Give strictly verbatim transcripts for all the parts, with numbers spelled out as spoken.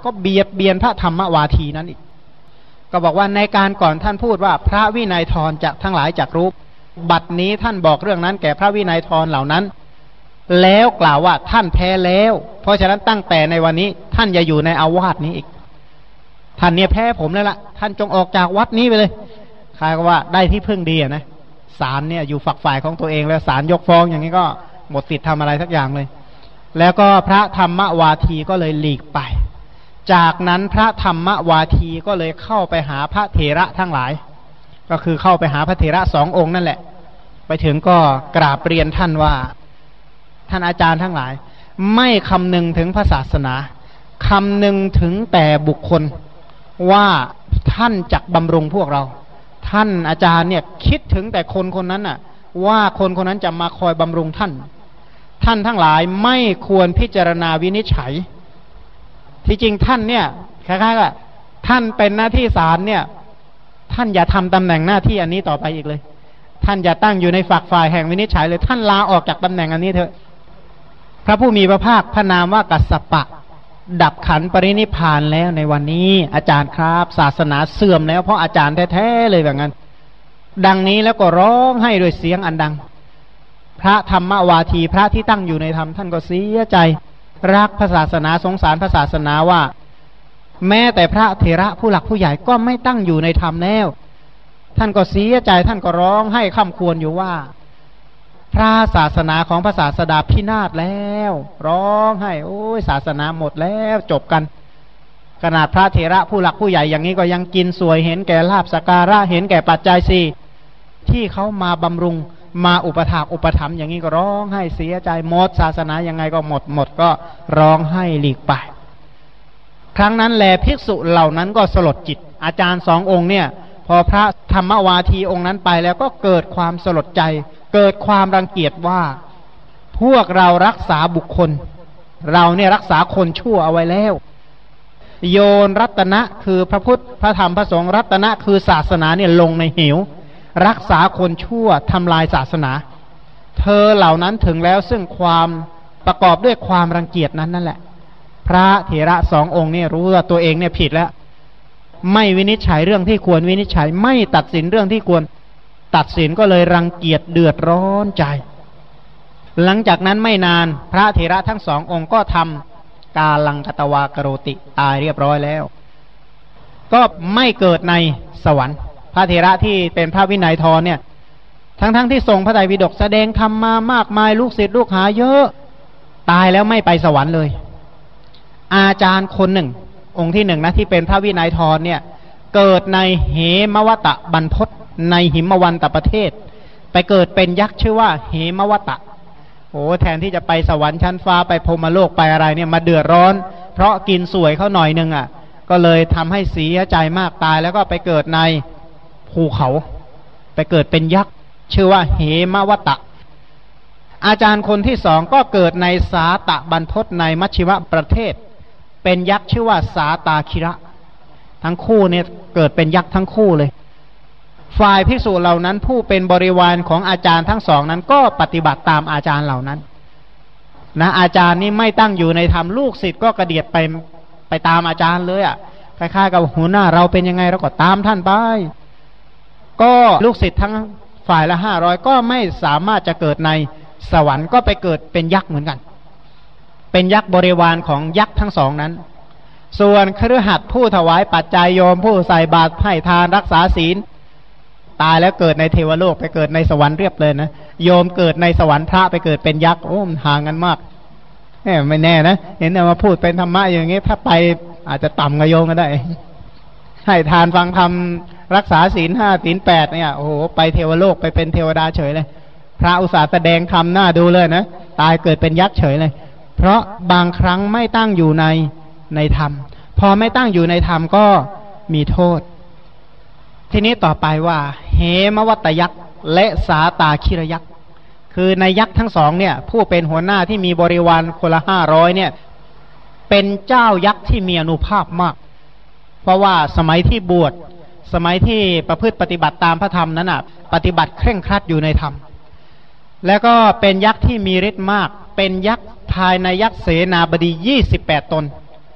ก็เบียดเบียนพระธรรมวาทีนั้นอีกก็บอกว่าในการก่อนท่านพูดว่าพระวินัยทรจากทั้งหลายจากรู้บัดนี้ท่านบอกเรื่องนั้นแก่พระวินัยทรเหล่านั้นแล้วกล่าวว่าท่านแพ้แล้วเพราะฉะนั้นตั้งแต่ในวันนี้ท่านอย่าอยู่ในอาวาสนี้อีกท่านเนี่ยแพ้ผมแล้วล่ะท่านจงออกจากวัดนี้ไปเลยใครก็ว่าได้ที่พึ่งดีนะศาลเนี่ยอยู่ฝักฝ่ายของตัวเองแล้วศาลยกฟ้องอย่างนี้ก็หมดสิทธิ์ทำอะไรสักอย่างเลยแล้วก็พระธรรมวาทีก็เลยหลีกไปจากนั้นพระธรรมวาทีก็เลยเข้าไปหาพระเถระทั้งหลายก็คือเข้าไปหาพระเถระสององค์นั่นแหละไปถึงก็กราบเรียนท่านว่าท่านอาจารย์ทั้งหลายไม่คำนึงถึงพระศาสนาคำนึงถึงแต่บุคคลว่าท่านจักบำรุงพวกเราท่านอาจารย์เนี่ยคิดถึงแต่คนคนนั้นน่ะว่าคนคนนั้นจะมาคอยบำรุงท่านท่านทั้งหลายไม่ควรพิจารณาวินิจฉัยที่จริงท่านเนี่ยคล้ายๆกับท่านเป็นหน้าที่ศาลเนี่ยท่านอย่าทำตำแหน่งหน้าที่อันนี้ต่อไปอีกเลยท่านอย่าตั้งอยู่ในฝักฝ่ายแห่งวินิจฉัยเลยท่านลาออกจากตำแหน่งอันนี้เถอะพระผู้มีพระภาคพระนามว่ากัสสปะดับขันปรินิพพานแล้วในวันนี้อาจารย์ครับศาสนาเสื่อมแล้วเพราะอาจารย์แท้ๆเลยแบบนั้นดังนี้แล้วก็ร้องให้ด้วยเสียงอันดังพระธรรมวาทีพระที่ตั้งอยู่ในธรรมท่านก็เสียใจรักพระศาสนาสงสารพระศาสนาว่าแม้แต่พระเถระผู้หลักผู้ใหญ่ก็ไม่ตั้งอยู่ในธรรมแล้วท่านก็เสียใจท่านก็ร้องให้ค่ำควรอยู่ว่าพระศาสนาของพระศาสดาพินาศแล้วร้องให้โอ้ยศาสนาหมดแล้วจบกันขนาดพระเถระผู้หลักผู้ใหญ่อย่างนี้ก็ยังกินสวยเห็นแก่ลาภสักการะเห็นแก่ปัจจัยสี่ที่เขามาบำรุงมาอุปถากอุปถัมภ์อย่างนี้ก็ร้องให้เสียใจหมดศาสนายังไงก็หมดหมดก็ร้องให้หลีกไปครั้งนั้นแลภิกษุเหล่านั้นก็สลดจิตอาจารย์สององค์เนี่ยพอพระธรรมวาทีองค์นั้นไปแล้วก็เกิดความสลดใจเกิดความรังเกียจว่าพวกเรารักษาบุคคลเราเนี่ยรักษาคนชั่วเอาไว้แล้วโยนรัตนะคือพระพุทธพระธรรมพระสงฆ์รัตนะคือศาสนาเนี่ยลงในเหวรักษาคนชั่วทำลายศาสนาเธอเหล่านั้นถึงแล้วซึ่งความประกอบด้วยความรังเกียจนั้นนั่นแหละพระเถระสององค์เนี่ยรู้ว่าตัวเองเนี่ยผิดแล้วไม่วินิจฉัยเรื่องที่ควรวินิจฉัยไม่ตัดสินเรื่องที่ควรตัดสินก็เลยรังเกียจเดือดร้อนใจหลังจากนั้นไม่นานพระเถระทั้งสององค์ก็ทำกาลังกตวากโรติตายเรียบร้อยแล้วก็ไม่เกิดในสวรรค์พระเถระที่เป็นพระวินัยทรเนี่ยทั้งๆ ท, ที่ทรงพระไตรปิฎกแสดงธรรมมามากมายลูกศิษย์ลูกหาเยอะตายแล้วไม่ไปสวรรค์เลยอาจารย์คนหนึ่งองค์ที่หนึ่งนะที่เป็นพระวินัยทรเนี่ยเกิดในเหมวตะบรรพตในหิมวันตประเทศไปเกิดเป็นยักษ์ชื่อว่าเหมวตะโอ้แทนที่จะไปสวรรค์ชั้นฟ้าไปพรหมโลกไปอะไรเนี่ยมาเดือดร้อนเพราะกินสวยเขาหน่อยนึงอ่ะก็เลยทำให้เสียใจมากตายแล้วก็ไปเกิดในภูเขาไปเกิดเป็นยักษ์ชื่อว่าเหมวตะอาจารย์คนที่สองก็เกิดในสาตะบรรพตในมัชชิมประเทศเป็นยักษ์ชื่อว่าสาตาคิระทั้งคู่เนี่ยเกิดเป็นยักษ์ทั้งคู่เลยฝ่ายภิกษุเหล่านั้นผู้เป็นบริวารของอาจารย์ทั้งสองนั้นก็ปฏิบัติตามอาจารย์เหล่านั้นนะอาจารย์นี่ไม่ตั้งอยู่ในธรรมลูกศิษย์ก็กระเดียดไปไปตามอาจารย์เลยอ่ะคล้ายๆกับหัวหน้าเราเป็นยังไงเราก็ตามท่านไปก็ลูกศิษย์ทั้งฝ่ายละห้าร้อยก็ไม่สามารถจะเกิดในสวรรค์ก็ไปเกิดเป็นยักษ์เหมือนกันเป็นยักษ์บริวารของยักษ์ทั้งสองนั้นส่วนคฤหัสถ์ผู้ถวายปัจจัยโยมผู้ใส่บาตรให้ทานรักษาศีลตายแล้วเกิดในเทวโลกไปเกิดในสวรรค์เรียบเลยนะโยมเกิดในสวรรค์พระไปเกิดเป็นยักษ์โอ้มันห่างกันมากแหมไม่แน่นะเห็นแต่มาพูดเป็นธรรมะอย่างงี้ถ้าไปอาจจะต่ำกว่าโยมก็ได้ให้ทานฟังธรรมรักษาศีลห้าศีลแปดเนี่ยโอ้โหไปเทวโลกไปเป็นเทวดาเฉยเลยพระอุตสาห์แสดงธรรมหน้าดูเลยนะตายเกิดเป็นยักษ์เฉยเลยเพราะบางครั้งไม่ตั้งอยู่ในในธรรมพอไม่ตั้งอยู่ในธรรมก็มีโทษทีนี้ต่อไปว่าเหมวัตยักษ์และสาตาคิรยักษ์คือในยักษ์ทั้งสองเนี่ยผู้เป็นหัวหน้าที่มีบริวารคนละห้าร้อยเนี่ยเป็นเจ้ายักษ์ที่มีอานุภาพมากเพราะว่าสมัยที่บวชสมัยที่ประพฤติปฏิบัติตามพระธรรมนั้นอ่ะปฏิบัติเคร่งครัดอยู่ในธรรมแล้วก็เป็นยักษ์ที่มีฤทธิ์มากเป็นยักษ์ภายในยักษ์เสนาบดียี่สิบแปดตน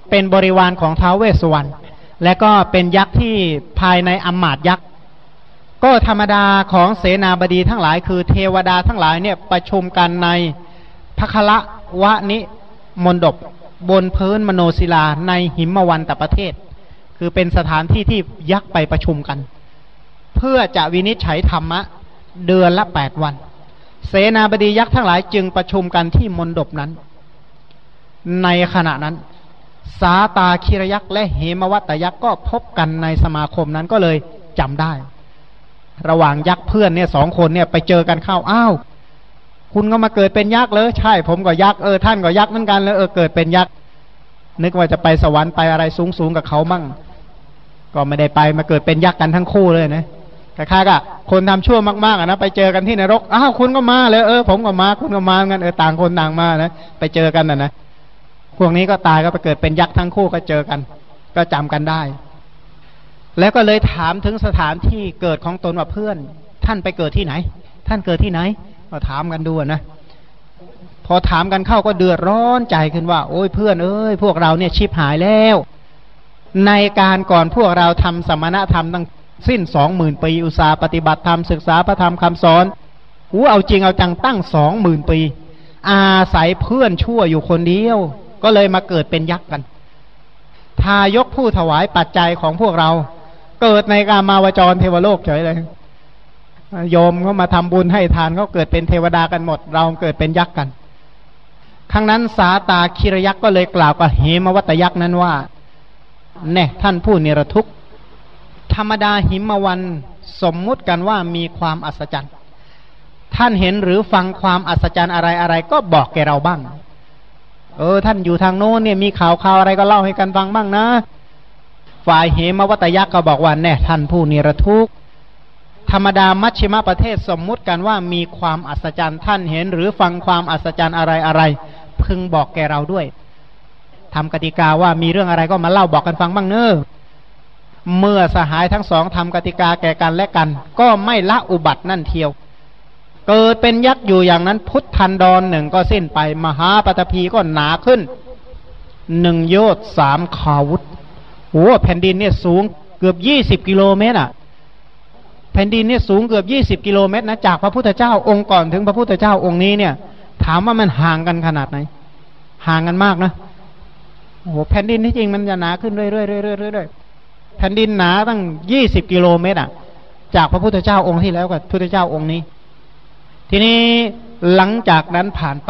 เป็นบริวารของท้าวเวสสุวรรณและก็เป็นยักษ์ที่ภายในอมาตย์ยักษ์ก็ธรรมดาของเสนาบดีทั้งหลายคือเทวดาทั้งหลายเนี่ยประชุมกันในภคละวะนิมณฑปบนพื้นมโนศิลาในหิมวันตประเทศคือเป็นสถานที่ที่ยักษ์ไปประชุมกันเพื่อจะวินิจฉัยธรรมะเดือนละแปดวันเสนาบดียักษ์ทั้งหลายจึงประชุมกันที่มณฑปนั้นในขณะนั้นสาตาคิรยักษ์และเหมวัตยักษ์ก็พบกันในสมาคมนั้นก็เลยจำได้ระหว่างยักษ์เพื่อนเนี่ยสองคนเนี่ยไปเจอกันเข้าอ้าวคุณก็มาเกิดเป็นยักษ์เลยใช่ผมก็ยักษ์เออท่านก็ยักษ์เหมือนกันเลยเออเกิดเป็นยักษ์นึกว่าจะไปสวรรค์ไปอะไรสูงสูงกับเขามั่งก็ไม่ได้ไปมาเกิดเป็นยักษ์กันทั้งคู่เลยนะคล้ายๆกับคนทำชั่วมากๆนะไปเจอกันที่นรกอ้าวคุณก็มาเลยเออผมก็มาคุณก็มางั้นเออต่างคนต่างมานะไปเจอกันนะนะพวกนี้ก็ตายก็ไปเกิดเป็นยักษ์ทั้งคู่ก็เจอกันก็จำกันได้แล้วก็เลยถามถึงสถานที่เกิดของตนว่าเพื่อนท่านไปเกิดที่ไหนท่านเกิดที่ไหนก็ถามกันดูนะพอถามกันเข้าก็เดือดร้อนใจขึ้นว่าโอ้ยเพื่อนเอ้ยพวกเราเนี่ยชิบหายแล้วในการก่อนพวกเราทำสมณธรรมตั้งสิ้นสองหมื่นปีอุตสาห์ปฏิบัติธรรมศึกษาพระธรรมคำสอนหูเอาจริงเอาจังตั้งสองหมื่นปีอาศัยเพื่อนชั่วอยู่คนเดียวก็เลยมาเกิดเป็นยักษ์กันทายกผู้ถวายปัจจัยของพวกเราเกิดในกามาวจรเทวโลกเฉยเลยโยมก็มาทำบุญให้ทานเขาเกิดเป็นเทวดากันหมดเราเกิดเป็นยักษ์กันครั้งนั้นสาตาคิรยักษ์ก็เลยกล่าวกับเหมวัตยักษ์นั้นว่าแน่ท่านผู้นิรทุกข์ธรรมดาหิมวันสมมุติกันว่ามีความอัศจรรย์ท่านเห็นหรือฟังความอัศจรรย์อะไรอะไรก็บอกแกเราบ้างเออท่านอยู่ทางโน้นเนี่ยมีข่าวข่าวอะไรก็เล่าให้กันฟังบ้างนะฝ่ายเหมวัตยักษ์ก็บอกว่าแน่ท่านผู้นิรทุกข์ธรรมดามัชชิมประเทศสมมุติกันว่ามีความอัศจรรย์ท่านเห็นหรือฟังความอัศจรรย์อะไรอะไรพึงบอกแกเราด้วยทำกติกาว่ามีเรื่องอะไรก็มาเล่าบอกกันฟังบ้างเนอะเมื่อสหายทั้งสองทำกติกาแก่กันและกันก็ไม่ละอุบัตินั่นเทียวเกิดเป็นยักษ์อยู่อย่างนั้นพุทธันดรหนึ่งก็สิ้นไปมหาปฐพีก็หนาขึ้นหนึ่งโยชน์สามขาวุธโอ้แผ่นดินเนี่ยสูงเกือบยี่สิบกิโลเมตรอ่ะแผ่นดินเนี่ยสูงเกือบยี่สิบกิโลเมตรนะจากพระพุทธเจ้าองค์ก่อนถึงพระพุทธเจ้าองค์นี้เนี่ยถามว่ามันห่างกันขนาดไหนห่างกันมากนะโอ้โหแผ่นดินที่จริงมันจะหนาขึ้นเรื่อยๆเรื่อยๆเรื่อยๆแผ่นดินหนาตั้งยี่สิบกิโลเมตรอ่ะจากพระพุทธเจ้าองค์ที่แล้วกับพระพุทธเจ้าองค์นี้ทีนี้หลังจากนั้นผ่านไป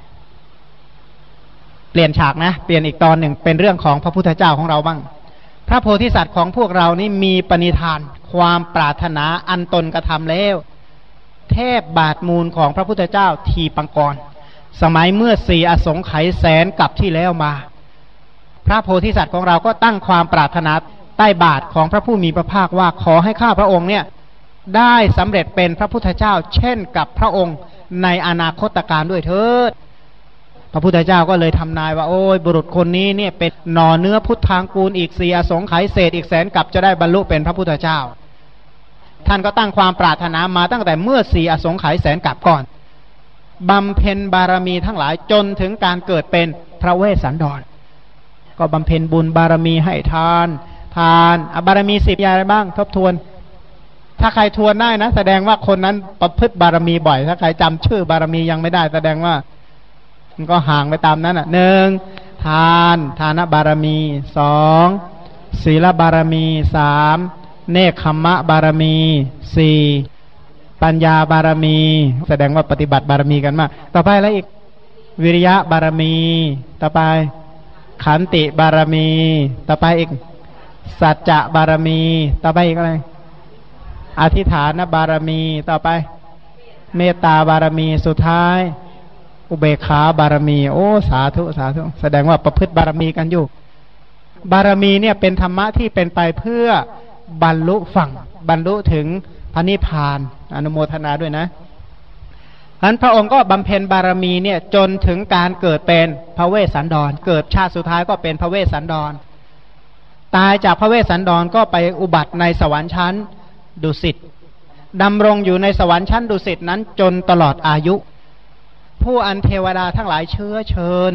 เปลี่ยนฉากนะเปลี่ยนอีกตอนหนึ่งเป็นเรื่องของพระพุทธเจ้าของเราบ้างพระโพธิสัตว์ของพวกเรานี่มีปณิธานความปรารถนาอันตนกระทำแล้วแทบบาทมูลของพระพุทธเจ้าทีปังกรสมัยเมื่อสี่อสงไขยแสนกับที่แล้วมาพระโพธิสัตว์ของเราก็ตั้งความปรารถนาใต้บาทของพระผู้มีพระภาคว่าขอให้ข้าพระองค์เนี่ยได้สำเร็จเป็นพระพุทธเจ้าเช่นกับพระองค์ในอนาคตการด้วยเถิดพระพุทธเจ้าก็เลยทำนายว่าโอ้ยบุรุษคนนี้เนี่ยเป็นหน่อเนื้อพุทธางกูลอีกสี่อสงไขยเศษอีกแสนกับจะได้บรรลุเป็นพระพุทธเจ้าท่านก็ตั้งความปรารถนามาตั้งแต่เมื่อสี่อสงไขยแสนกับก่อนบำเพ็ญบารมีทั้งหลายจนถึงการเกิดเป็นพระเวสสันดรก็บำเพ็ญบุญบารมีให้ทานทานบารมีสิบอย่างอะไรบ้างทบทวนถ้าใครทวนได้นะแสดงว่าคนนั้นประพฤติบารมีบ่อยถ้าใครจำชื่อบารมียังไม่ได้แสดงว่ามันก็ห่างไปตามนั้นอ่ะหนึ่งทานทานบารมีสองศีลบารมีสามเนคขมะบารมีสี่ปัญญาบารมีแสดงว่าปฏิบัติบารมีกันมากต่อไปอะไรอีกวิริยะบารมีต่อไปขันติบารมีต่อไปอีกสัจจะบารมีต่อไปอีกอะไรอธิษฐานบารมีต่อไปเมตตาบารมีสุดท้ายอุเบกขาบารมีโอ้สาธุสาธุแสดงว่าประพฤติบารมีกันอยู่บารมีเนี่ยเป็นธรรมะที่เป็นไปเพื่อบรรลุฝั่งบรรลุถึงพระนิพพานอนุโมทนาด้วยนะฉะนั้นพระองค์ก็บำเพ็ญบารมีเนี่ยจนถึงการเกิดเป็นพระเวสสันดรเกิดชาติสุดท้ายก็เป็นพระเวสสันดรตายจากพระเวสสันดรก็ไปอุบัติในสวรรค์ชั้นดุสิตดำรงอยู่ในสวรรค์ชั้นดุสิตนั้นจนตลอดอายุผู้อันเทวดาทั้งหลายเชื้อเชิญ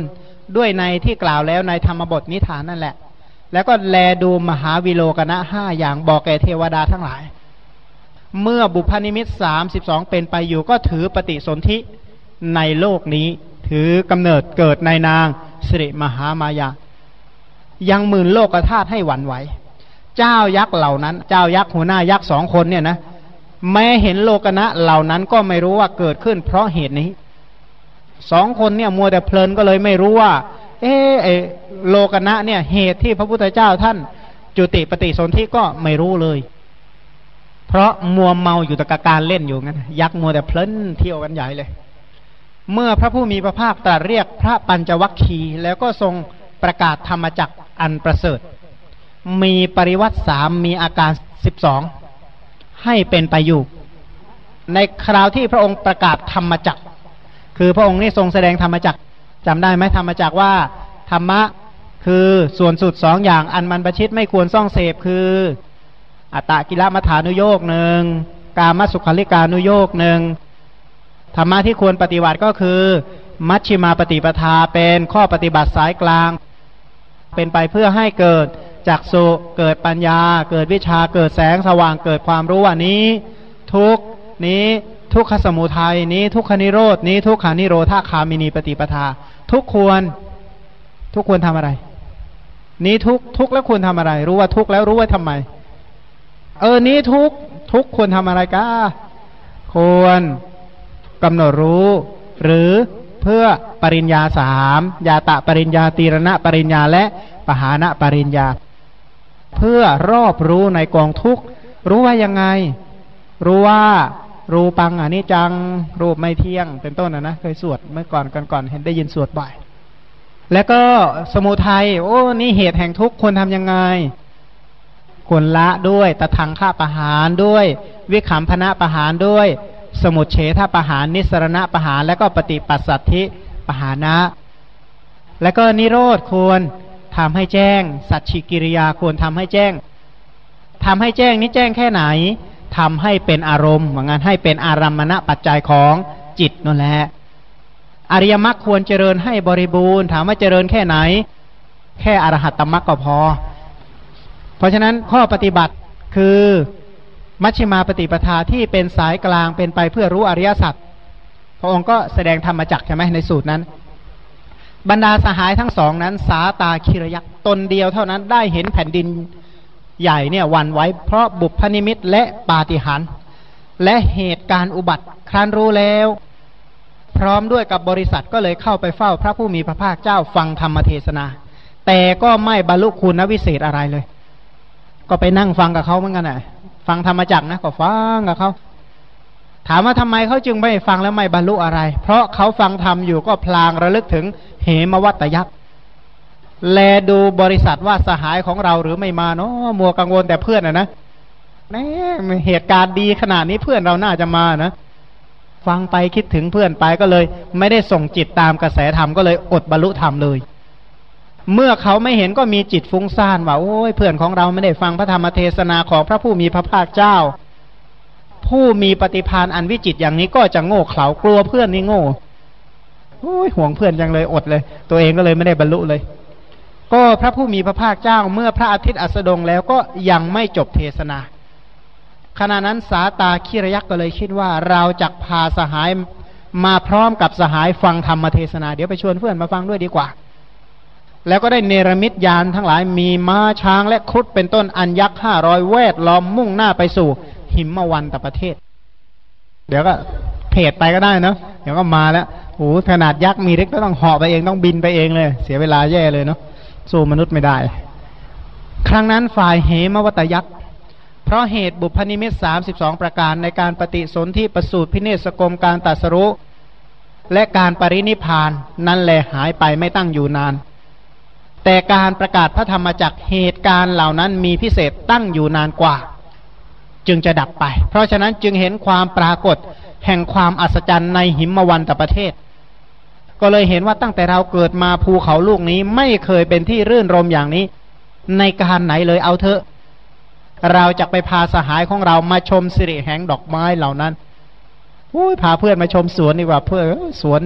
ด้วยในที่กล่าวแล้วในธรรมบทนิทานนั่นแหละแล้วก็แลดูมหาวิโลกนะห้าอย่างบอกแก่เทวดาทั้งหลายเมื่อบุพนิมิตสามสิบสองเป็นไปอยู่ก็ถือปฏิสนธิในโลกนี้ถือกำเนิดเกิดในนางสิริมหามายายังหมื่นโลกธาตุให้หวั่นไหวเจ้ายักษ์เหล่านั้นเจ้ายักษ์หัวหน้ายักษ์สองคนเนี่ยนะแม้เห็นโลกนะเหล่านั้นก็ไม่รู้ว่าเกิดขึ้นเพราะเหตุนี้สองคนเนี่ยมัวแต่เพลินก็เลยไม่รู้ว่าเออไอโลกนะเนี่ยเหตุที่พระพุทธเจ้าท่านจุติปฏิสนธิก็ไม่รู้เลยเพราะมัวเมาอยู่แต่กับการเล่นอยู่งั้นยักษ์มัวแต่เพลินเที่ยวกันใหญ่เลยเมื่อพระผู้มีพระภาคตรัสเรียกพระปัญจวัคคีย์แล้วก็ทรงประกาศธรรมจักรอันประเสริฐมีปริวัติสามมีอาการสิบสองให้เป็นไปอยู่ในคราวที่พระองค์ประกาศธรรมจักรคือพระองค์นี่ทรงแสดงธรรมจักรจำได้ไหมธรรมจักรว่าธรรมะคือส่วนสุดสองอย่างอันมันประชิดไม่ควรซ่องเสพคืออัตตกิลมัฏฐานุโยคหนึ่งกามสุขาริกานุโยคหนึ่งธรรมะที่ควรปฏิบัติก็คือมัชฌิมาปฏิปทาเป็นข้อปฏิบัติสายกลางเป็นไปเพื่อให้เกิดจักษุเกิดปัญญาเกิดวิชาเกิดแสงสว่างเกิดความรู้ว่านี้ทุกนี้ทุกขสมุทัยนี้ทุกขนิโรธนี้ทุกขานิโรธาคามินีปฏิปทาทุกควรทุกควรทำอะไรนี้ทุกทุกแล้วควรทำอะไรรู้ว่าทุกแล้วรู้ว่าทำไมเออนี้ทุกทุกควรทำอะไรก้าควรกำหนดรู้หรือเพื่อปริญญาสามยาตะปริญญาตีรณะปริญญาและปหานะปริญญาเพื่อรอบรู้ในกองทุกข์รู้ว่ายังไงรู้ว่ารูปังอนิจจังรูปไม่เที่ยงเป็นต้นนะนะเคยสวดเมื่อก่อนก่อนๆเห็นได้ยินสวดบ่อยแล้วก็สมุทัยโอ้นี่เหตุแห่งทุกข์ควรทำยังไงควรละด้วยตทังฆะปหารด้วยวิคัมภนะปหารด้วยสมุทเฉทปหารนิสรณะปหารแล้วก็ปฏิปัสสัทธิปหานะแล้วก็นิโรธควรทำให้แจ้งสัจฉิกิริยาควรทำให้แจ้งทำให้แจ้งนี้แจ้งแค่ไหนทำให้เป็นอารมณ์เหมือนกันให้เป็นอารัมมณปัจจัยของจิตนั่นแหละอริยมรรคควรเจริญให้บริบูรณ์ถามว่าเจริญแค่ไหนแค่อรหัตตมรรคก็พอเพราะฉะนั้นข้อปฏิบัติคือมัชฌิมาปฏิปทาที่เป็นสายกลางเป็นไปเพื่อรู้อริยสัจพระองค์ก็แสดงธรรมจักรใช่ไหมในสูตรนั้นบรรดาสหายทั้งสองนั้นสาตาคิรยักษ์ตนเดียวเท่านั้นได้เห็นแผ่นดินใหญ่เนี่ยวันไว้เพราะบุพนิมิตและปาฏิหาริย์และเหตุการณ์อุบัติครั้นรู้แล้วพร้อมด้วยกับบริษัทก็เลยเข้าไปเฝ้าพระผู้มีพระภาคเจ้าฟังธรรมเทศนาแต่ก็ไม่บรรลุคุณวิเศษอะไรเลยก็ไปนั่งฟังกับเขาเหมือนกันน่ะฟังธรรมจักรนะก็ฟังกับเขาถามว่าทำไมเขาจึงไม่ฟังแล้วไม่บรรลุอะไรเพราะเขาฟังธรรมอยู่ก็พลางระลึกถึงเหมวัตยักษ์แลดูบริษัทว่าสหายของเราหรือไม่มาเนาะมัวกังวลแต่เพื่อนอ่ะนะแน่เหตุการณ์ดีขนาดนี้เพื่อนเราน่าจะมานะฟังไปคิดถึงเพื่อนไปก็เลยไม่ได้ส่งจิตตามกระแสธรรมก็เลยอดบรรลุธรรมเลยเมื่อเขาไม่เห็นก็มีจิตฟุ้งซ่านว่าโอ้ยเพื่อนของเราไม่ได้ฟังพระธรรมเทศนาของพระผู้มีพระภาคเจ้าผู้มีปฏิภาณอันวิจิตรอย่างนี้ก็จะโง่เขลากลัวเพื่อนนี่โง่โอ้ยห่วงเพื่อนจังเลยอดเลยตัวเองก็เลยไม่ได้บรรลุเลยก็พระผู้มีพระภาคเจ้าเมื่อพระอาทิตย์อัสดงแล้วก็ยังไม่จบเทศนาขณะนั้นสาตาคิรยักษ์ก็เลยคิดว่าเราจักพาสหายมาพร้อมกับสหายฟังธรรมเทศนาเดี๋ยวไปชวนเพื่อนมาฟังด้วยดีกว่าแล้วก็ได้เนรมิตยานทั้งหลายมีม้าช้างและครุฑเป็นต้นอันยักษ์ห้าร้อยแวดล้อมมุ่งหน้าไปสู่หิมวันตประเทศเดี๋ยวก็เพจไปก็ได้เนาะเดี๋ยวก็มาแล้วโอ้ขนาดยักษ์มีเล็กก็ต้องเหาะไปเองต้องบินไปเองเลยเสียเวลาแย่เลยเนาะสู้มนุษย์ไม่ได้ครั้งนั้นฝ่ายเหมวัตยักษ์เพราะเหตุบุพนิมิตสามสิบสองประการในการปฏิสนธิประสูติพิเนศกรมการตรัสรู้และการปรินิพพานนั่นแหละหายไปไม่ตั้งอยู่นานแต่การประกาศพระธรรมจักรเหตุการณ์เหล่านั้นมีพิเศษตั้งอยู่นานกว่าจึงจะดับไปเพราะฉะนั้นจึงเห็นความปรากฏแห่งความอัศจรรย์ในหิมวันตประเทศก็เลยเห็นว่าตั้งแต่เราเกิดมาภูเขาลูกนี้ไม่เคยเป็นที่รื่นรมอย่างนี้ในการไหนเลยเอาเถอะเราจะไปพาสหายของเรามาชมสิริแห่งดอกไม้เหล่านั้นโอ้ยพาเพื่อนมาชมสวนดีกว่าเพื่อนสวน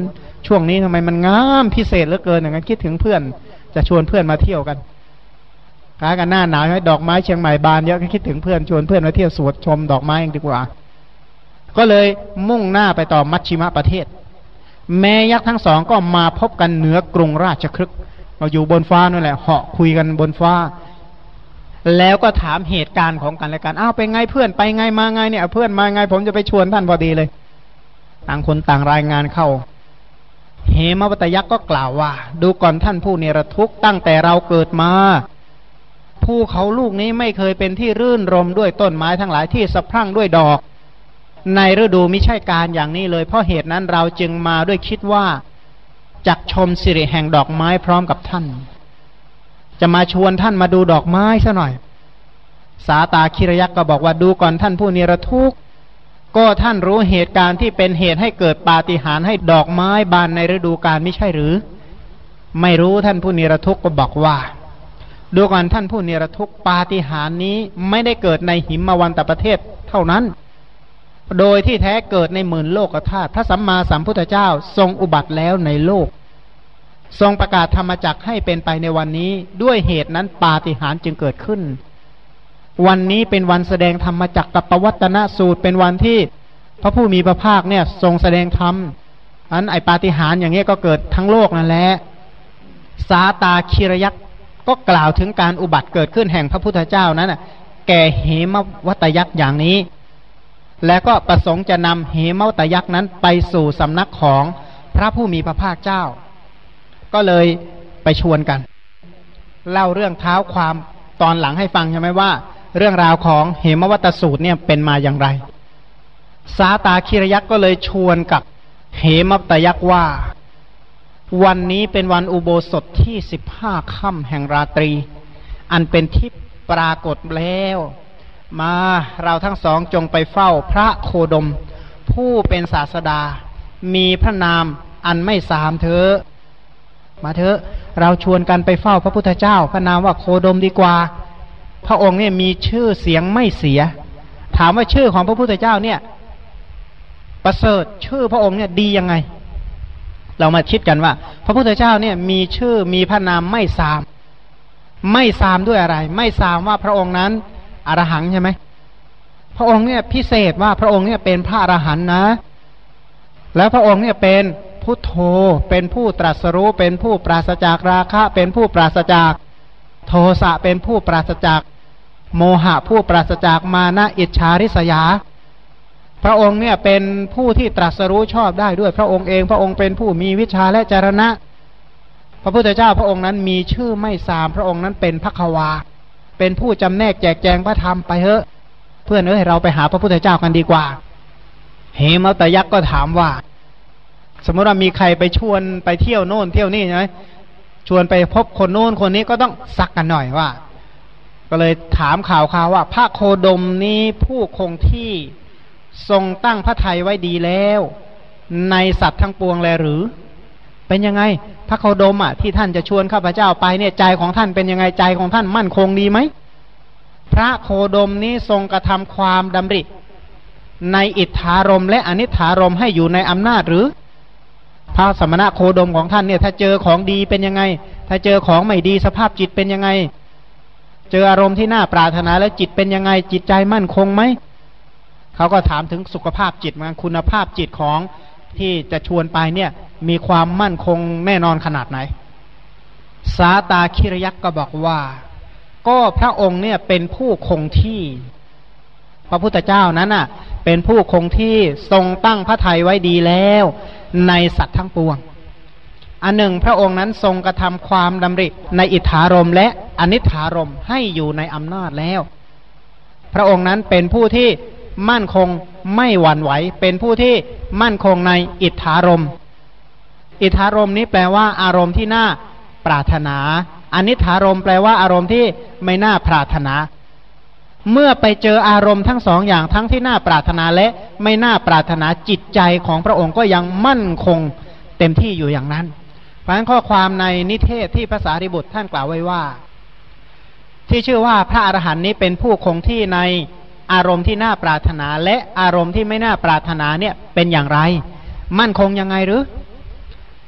ช่วงนี้ทำไมมันงามพิเศษเหลือเกินอย่างนั้นคิดถึงเพื่อนจะชวนเพื่อนมาเที่ยวกันค้ากันหน้าหนาวให้ดอกไม้เชียงใหม่บานเยอะก็คิดถึงเพื่อนชวนเพื่อนมาเที่ยวสวนชมดอกไม้ดีกว่าก็เลยมุ่งหน้าไปต่อมัชชิมะประเทศแม่ยักษ์ทั้งสองก็มาพบกันเหนือกรุงราชคฤห์เราอยู่บนฟ้านั่นแหละเหาะคุยกันบนฟ้าแล้วก็ถามเหตุการณ์ของกันและกันอ้าวไปไงเพื่อนไปไงมาไงเนี่ยเพื่อนมาไงผมจะไปชวนท่านพอดีเลยต่างคนต่างรายงานเข้าเหมวัตยักษ์ก็กล่าวว่าดูก่อนท่านผู้เนรทุกข์ตั้งแต่เราเกิดมาภูเขาลูกนี้ไม่เคยเป็นที่รื่นรมด้วยต้นไม้ทั้งหลายที่สะพรั่งด้วยดอกในฤดูมิใช่การอย่างนี้เลยเพราะเหตุนั้นเราจึงมาด้วยคิดว่าจักชมสิริแห่งดอกไม้พร้อมกับท่านจะมาชวนท่านมาดูดอกไม้ซะหน่อยสาตาคิรยักษ์ก็บอกว่าดูก่อนท่านผู้เนรทุกข์ก็ท่านรู้เหตุการณ์ที่เป็นเหตุให้เกิดปาฏิหาริย์ให้ดอกไม้บานในฤดูกาลไม่ใช่หรือไม่รู้ท่านผู้เนรทุกข์ก็บอกว่าดูก่อนท่านผู้เนรทุกข์ปาฏิหาริย์นี้ไม่ได้เกิดในหิมวันตประเทศเท่านั้นโดยที่แท้เกิดในหมื่นโลกธาตุพระสัมมาสัมพุทธเจ้าทรงอุบัติแล้วในโลกทรงประกาศธรรมจักรให้เป็นไปในวันนี้ด้วยเหตุนั้นปาฏิหาริย์จึงเกิดขึ้นวันนี้เป็นวันแสดงธรรมจักรกับปวัตตนสูตรเป็นวันที่พระผู้มีพระภาคเนี่ยทรงแสดงธรรมอันไอปาฏิหาริย์อย่างนี้ก็เกิดทั้งโลกนั่นแหละสาตาคิรยักษ์ก็กล่าวถึงการอุบัติเกิดขึ้นแห่งพระพุทธเจ้านั้นแก่เหมวัตยักษ์อย่างนี้และก็ประสงค์จะนำเหมวัตยักษ์นั้นไปสู่สำนักของพระผู้มีพระภาคเจ้าก็เลยไปชวนกันเล่าเรื่องเท้าความตอนหลังให้ฟังใช่ไหมว่าเรื่องราวของเหมวัตสูตรเนี่ยเป็นมาอย่างไรสาตาคิรยักษ์ก็เลยชวนกับเหมวัตยักษ์ว่าวันนี้เป็นวันอุโบสถที่สิบห้าค่ำแห่งราตรีอันเป็นทิพย์ปรากฏแล้วมาเราทั้งสองจงไปเฝ้าพระโคดมผู้เป็นศาสดามีพระนามอันไม่สามเถอะมาเถอะเราชวนกันไปเฝ้าพระพุทธเจ้าพระนามว่าโคดมดีกว่าพระองค์เนี่ยมีชื่อเสียงไม่เสียถามว่าชื่อของพระพุทธเจ้าเนี่ยประเสริฐชื่อพระองค์เนี่ยดียังไงเรามาคิดกันว่าพระพุทธเจ้าเนี่ยมีชื่อมีพระนามไม่สามไม่สามด้วยอะไรไม่สามว่าพระองค์นั้นอรหังใช่ไหมพระองค์เนี่ยพิเศษว่าพระองค์เนี่ยเป็นพระอรหันต์นะแล้วพระองค์เนี่ยเป็นพุทโธเป็นผู้ตรัสรู้เป็นผู้ปราศจากราคะเป็นผู้ปราศจากโทสะเป็นผู้ปราศจากโมหะผู้ปราศจากมานะอิจฉาริษยาพระองค์เนี่ยเป็นผู้ที่ตรัสรู้ชอบได้ด้วยพระองค์เองพระองค์เป็นผู้มีวิชาและจรณะพระพุทธเจ้าพระองค์นั้นมีชื่อไม่สามพระองค์นั้นเป็นภควาเป็นผู้จำแนกแจกแจงพระธรรมไปเถอะเพื่อนเอ้ยเราไปหาพระพุทธเจ้ากันดีกว่าเหมวัตยักษ์ก็ถามว่าสมมติว่ามีใครไปชวนไปเที่ยวโน่นเที่ยวนี่ใช่ไหมชวนไปพบคนโน้นคนนี้ก็ต้องซักกันหน่อยว่าก็เลยถามข่าวข่าวว่าพระโคดมนี้ผู้คงที่ทรงตั้งพระทัยไว้ดีแล้วในสัตว์ทั้งปวงแลหรือเป็นยังไงพระโคดมอ่ะที่ท่านจะชวนข้าพเจ้าไปเนี่ยใจของท่านเป็นยังไงใจของท่านมั่นคงดีไหมพระโคดมนี้ทรงกระทำความดำริในอิทธารมและอนิธารมให้อยู่ในอำนาจหรือพระสมณะโคดมของท่านเนี่ยถ้าเจอของดีเป็นยังไงถ้าเจอของไม่ดีสภาพจิตเป็นยังไงเจออารมณ์ที่น่าปรารถนาแล้วจิตเป็นยังไงจิตใจมั่นคงไหมเขาก็ถามถึงสุขภาพจิตมันคุณภาพจิตของที่จะชวนไปเนี่ยมีความมั่นคงแน่นอนขนาดไหนสาตาคิรยักษ์ก็บอกว่าก็พระองค์เนี่ยเป็นผู้คงที่พระพุทธเจ้านั้นน่ะเป็นผู้คงที่ทรงตั้งพระทัยไว้ดีแล้วในสัตว์ทั้งปวงอันหนึ่งพระองค์นั้นทรงกระทำความดำริในอิทธารมและอนิธารมให้อยู่ในอำนาจแล้วพระองค์นั้นเป็นผู้ที่มั่นคงไม่หวั่นไหวเป็นผู้ที่มั่นคงในอิทธารมอิทธารมนี้แปลว่าอารมณ์ที่น่าปรารถนาอนิธารมแปลว่าอารมณ์ที่ไม่น่าปรารถนาเมื่อไปเจออารมณ์ทั้งสองอย่างทั้งที่น่าปรารถนาและไม่น่าปรารถนาจิตใจของพระองค์ก็ยังมั่นคงเต็มที่อยู่อย่างนั้นเพราะฉะนั้นข้อความในนิเทศที่พระสารีบุตรท่านกล่าวไว้ว่าที่ชื่อว่าพระอรหันต์นี้เป็นผู้คงที่ในอารมณ์ที่น่าปรารถนาและอารมณ์ที่ไม่น่าปรารถนาเนี่ยเป็นอย่างไรมั่นคงยังไงหรือ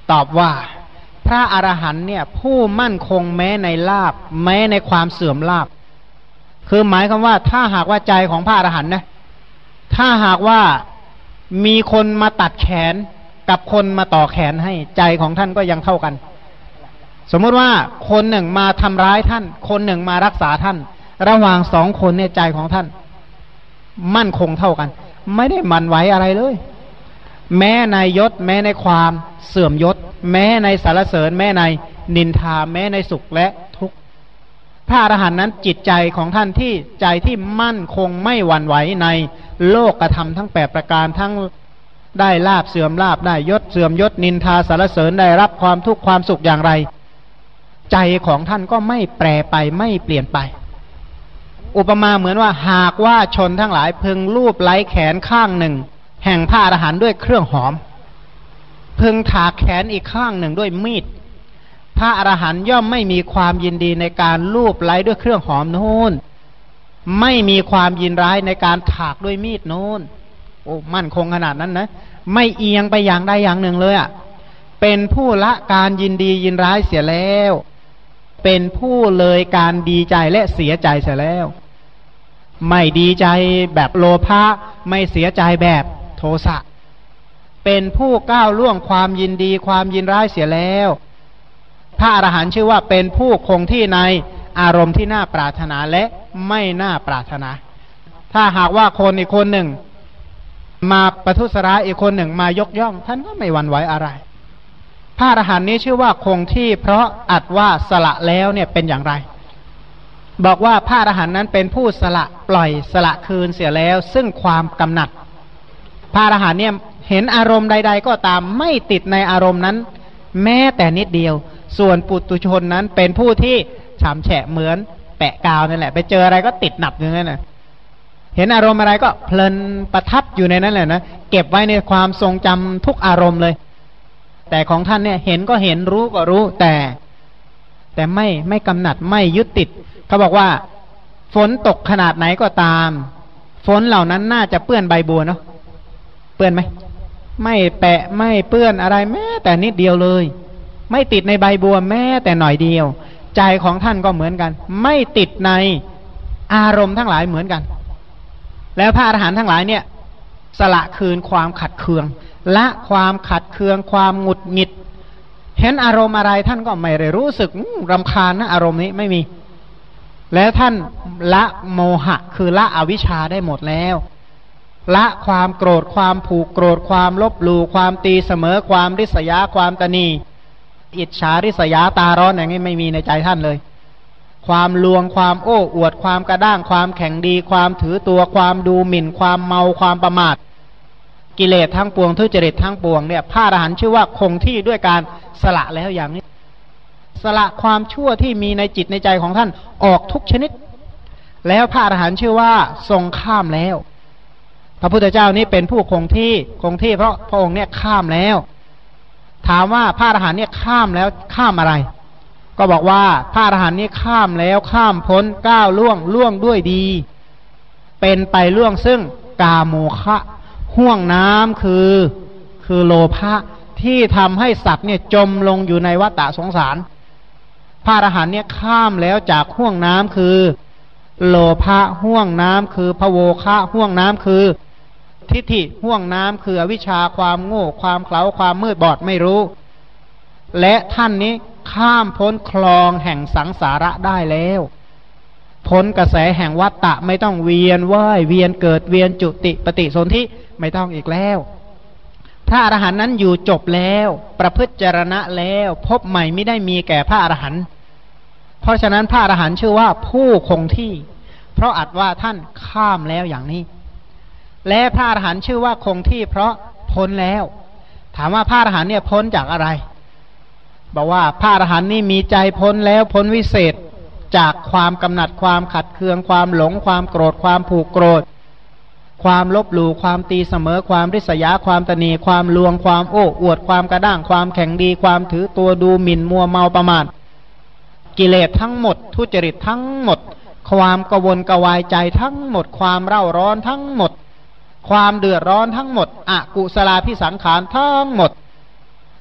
ตอบว่าพระอรหันต์เนี่ยผู้มั่นคงแม้ในลาภแม้ในความเสื่อมลาภคือหมายความว่าถ้าหากว่าใจของพระอรหันต์นะถ้าหากว่ามีคนมาตัดแขนกับคนมาต่อแขนให้ใจของท่านก็ยังเท่ากันสมมติว่าคนหนึ่งมาทำร้ายท่านคนหนึ่งมารักษาท่านระหว่างสองคนเนี่ยใจของท่านมั่นคงเท่ากันไม่ได้หมั่นไหวอะไรเลยแม้ในยศแม้ในความเสื่อมยศแม้ในสรรเสริญแม้ในนินทาแม้ในสุขและทุกข์พระอรหันต์นั้นจิตใจของท่านที่ใจที่มั่นคงไม่หวั่นไหวในโลกธรรมทั้งแปดประการทั้งได้ลาภเสื่อมลาภได้ยศเสื่อมยศนินทาสรรเสริญได้รับความทุกข์ความสุขอย่างไรใจของท่านก็ไม่แปรไปไม่เปลี่ยนไปอุปมาเหมือนว่าหากว่าชนทั้งหลายพึงลูบไล้แขนข้างหนึ่งแห่งพระอรหันต์ด้วยเครื่องหอมพึงถากแขนอีกข้างหนึ่งด้วยมีดพระอรหันต์ย่อมไม่มีความยินดีในการลูบไล้ด้วยเครื่องหอมโน้นไม่มีความยินร้ายในการถากด้วยมีดโน้นโอ้มั่นคงขนาดนั้นนะไม่เอียงไปอย่างใดอย่างหนึ่งเลยอ่ะเป็นผู้ละการยินดียินร้ายเสียแล้วเป็นผู้เลยการดีใจและเสียใจเสียแล้วไม่ดีใจแบบโลภะไม่เสียใจแบบโทสะเป็นผู้ก้าวล่วงความยินดีความยินร้ายเสียแล้วพระอรหันต์ชื่อว่าเป็นผู้คงที่ในอารมณ์ที่น่าปรารถนาและไม่น่าปรารถนาถ้าหากว่าคนอีกคนหนึ่งมาประทุษร้ายอีกคนหนึ่งมายกย่องท่านก็ไม่หวั่นไหวอะไรพระอรหันต์นี้ชื่อว่าคงที่เพราะอัดว่าสละแล้วเนี่ยเป็นอย่างไรบอกว่าพระอรหันต์นั้นเป็นผู้สละปล่อยสละคืนเสียแล้วซึ่งความกำหนัดพระอรหันต์เนี่ยเห็นอารมณ์ใดๆก็ตามไม่ติดในอารมณ์นั้นแม้แต่นิดเดียวส่วนปุถุชนนั้นเป็นผู้ที่ฉ่ำแฉะเหมือนแปะกาวนั่นแหละไปเจออะไรก็ติดหนับอย่างนั้นนะเห็นอารมณ์อะไรก็เพลินประทับอยู่ในนั้นแหละนะเก็บไว้ในความทรงจำทุกอารมณ์เลยแต่ของท่านเนี่ยเห็นก็เห็นรู้ก็รู้แต่แต่ไม่ไม่กำหนัดไม่ยึดติดเขาบอกว่าฝนตกขนาดไหนก็ตามฝนเหล่านั้นน่าจะเปื้อนใบบัวเนาะเปื้อนไหมไม่แปะไม่เปื้อนอะไรแม้แต่นิดเดียวเลยไม่ติดในใบบัวแม้แต่หน่อยเดียวใจของท่านก็เหมือนกันไม่ติดในอารมณ์ทั้งหลายเหมือนกันแล้วพระอรหันต์ทั้งหลายเนี่ยสละคืนความขัดเคืองละความขัดเคืองความหงุดหงิดเห็นอารมณ์อะไรท่านก็ไม่ได้รู้สึกรำคาญนะอารมณ์นี้ไม่มีแล้วท่านละโมหะคือละอวิชชาได้หมดแล้วละความโกรธความผูกโกรธความลบหลู่ความตีเสมอความริษยาความตณีอิจฉาริษยาตาร้อนอย่างนี้ไม่มีในใจท่านเลยความลวงความโอ้อวดความกระด้างความแข็งดีความถือตัวความดูหมิ่นความเมาความประมาทกิเลสทั้งปวงทุจริตทั้งปวงเนี่ยพระอรหันต์ชื่อว่าคงที่ด้วยการสละแล้วอย่างนี้สละความชั่วที่มีในจิตในใจของท่านออกทุกชนิดแล้วพระอรหันต์ชื่อว่าทรงข้ามแล้วพระพุทธเจ้านี้เป็นผู้คงที่คงที่เพราะพระองค์เนี่ยข้ามแล้วถามว่าพระอรหันต์เนี่ยข้ามแล้วข้ามอะไรก็บอกว่าพระอรหันต์นี่ข้ามแล้วข้ามพ้นก้าวล่วงล่วงด้วยดีเป็นไปล่วงซึ่งกาโมคะห่วงน้ำคือคือโลภะที่ทำให้สัตว์เนี่ยจมลงอยู่ในวัฏฏะสงสารพระอรหันต์เนี่ยข้ามแล้วจากห่วงน้ำคือโลภะห่วงน้ำคือภโวคะห่วงน้ำคือทิฏฐิห่วงน้ำคืออวิชชาความโง่ความเขลาความมืดบอดไม่รู้และท่านนี้ข้ามพ้นคลองแห่งสังสาระได้แล้วพ้นกระแสแห่งวัฏฏะไม่ต้องเวียนว่ายเวียนเกิดเวียนจุติปฏิสนธิไม่ต้องอีกแล้วพระอรหันต์นั้นอยู่จบแล้วประพฤติจรณะแล้วพบใหม่ไม่ได้มีแก่พระอรหันต์เพราะฉะนั้นพระอรหันต์ชื่อว่าผู้คงที่เพราะอัดว่าท่านข้ามแล้วอย่างนี้และพระอรหันต์ชื่อว่าคงที่เพราะพ้นแล้วถามว่าพระอรหันต์เนี่ยพ้นจากอะไรบอกว่าพระอรหันต์นี่มีใจพ้นแล้วพ้นวิเศษจากความกำหนัดความขัดเคืองความหลงความโกรธความผูกโกรธความลบหลู่ความตีเสมอความริษยาความตนีความลวงความโอ้อวดความกระด้างความแข็งดีความถือตัวดูหมิ่นมัวเมาประมาทกิเลสทั้งหมดทุจริตทั้งหมดความกวนกวายใจทั้งหมดความเร่าร้อนทั้งหมดความเดือดร้อนทั้งหมดอกุศลาภิสังขารทั้งหมด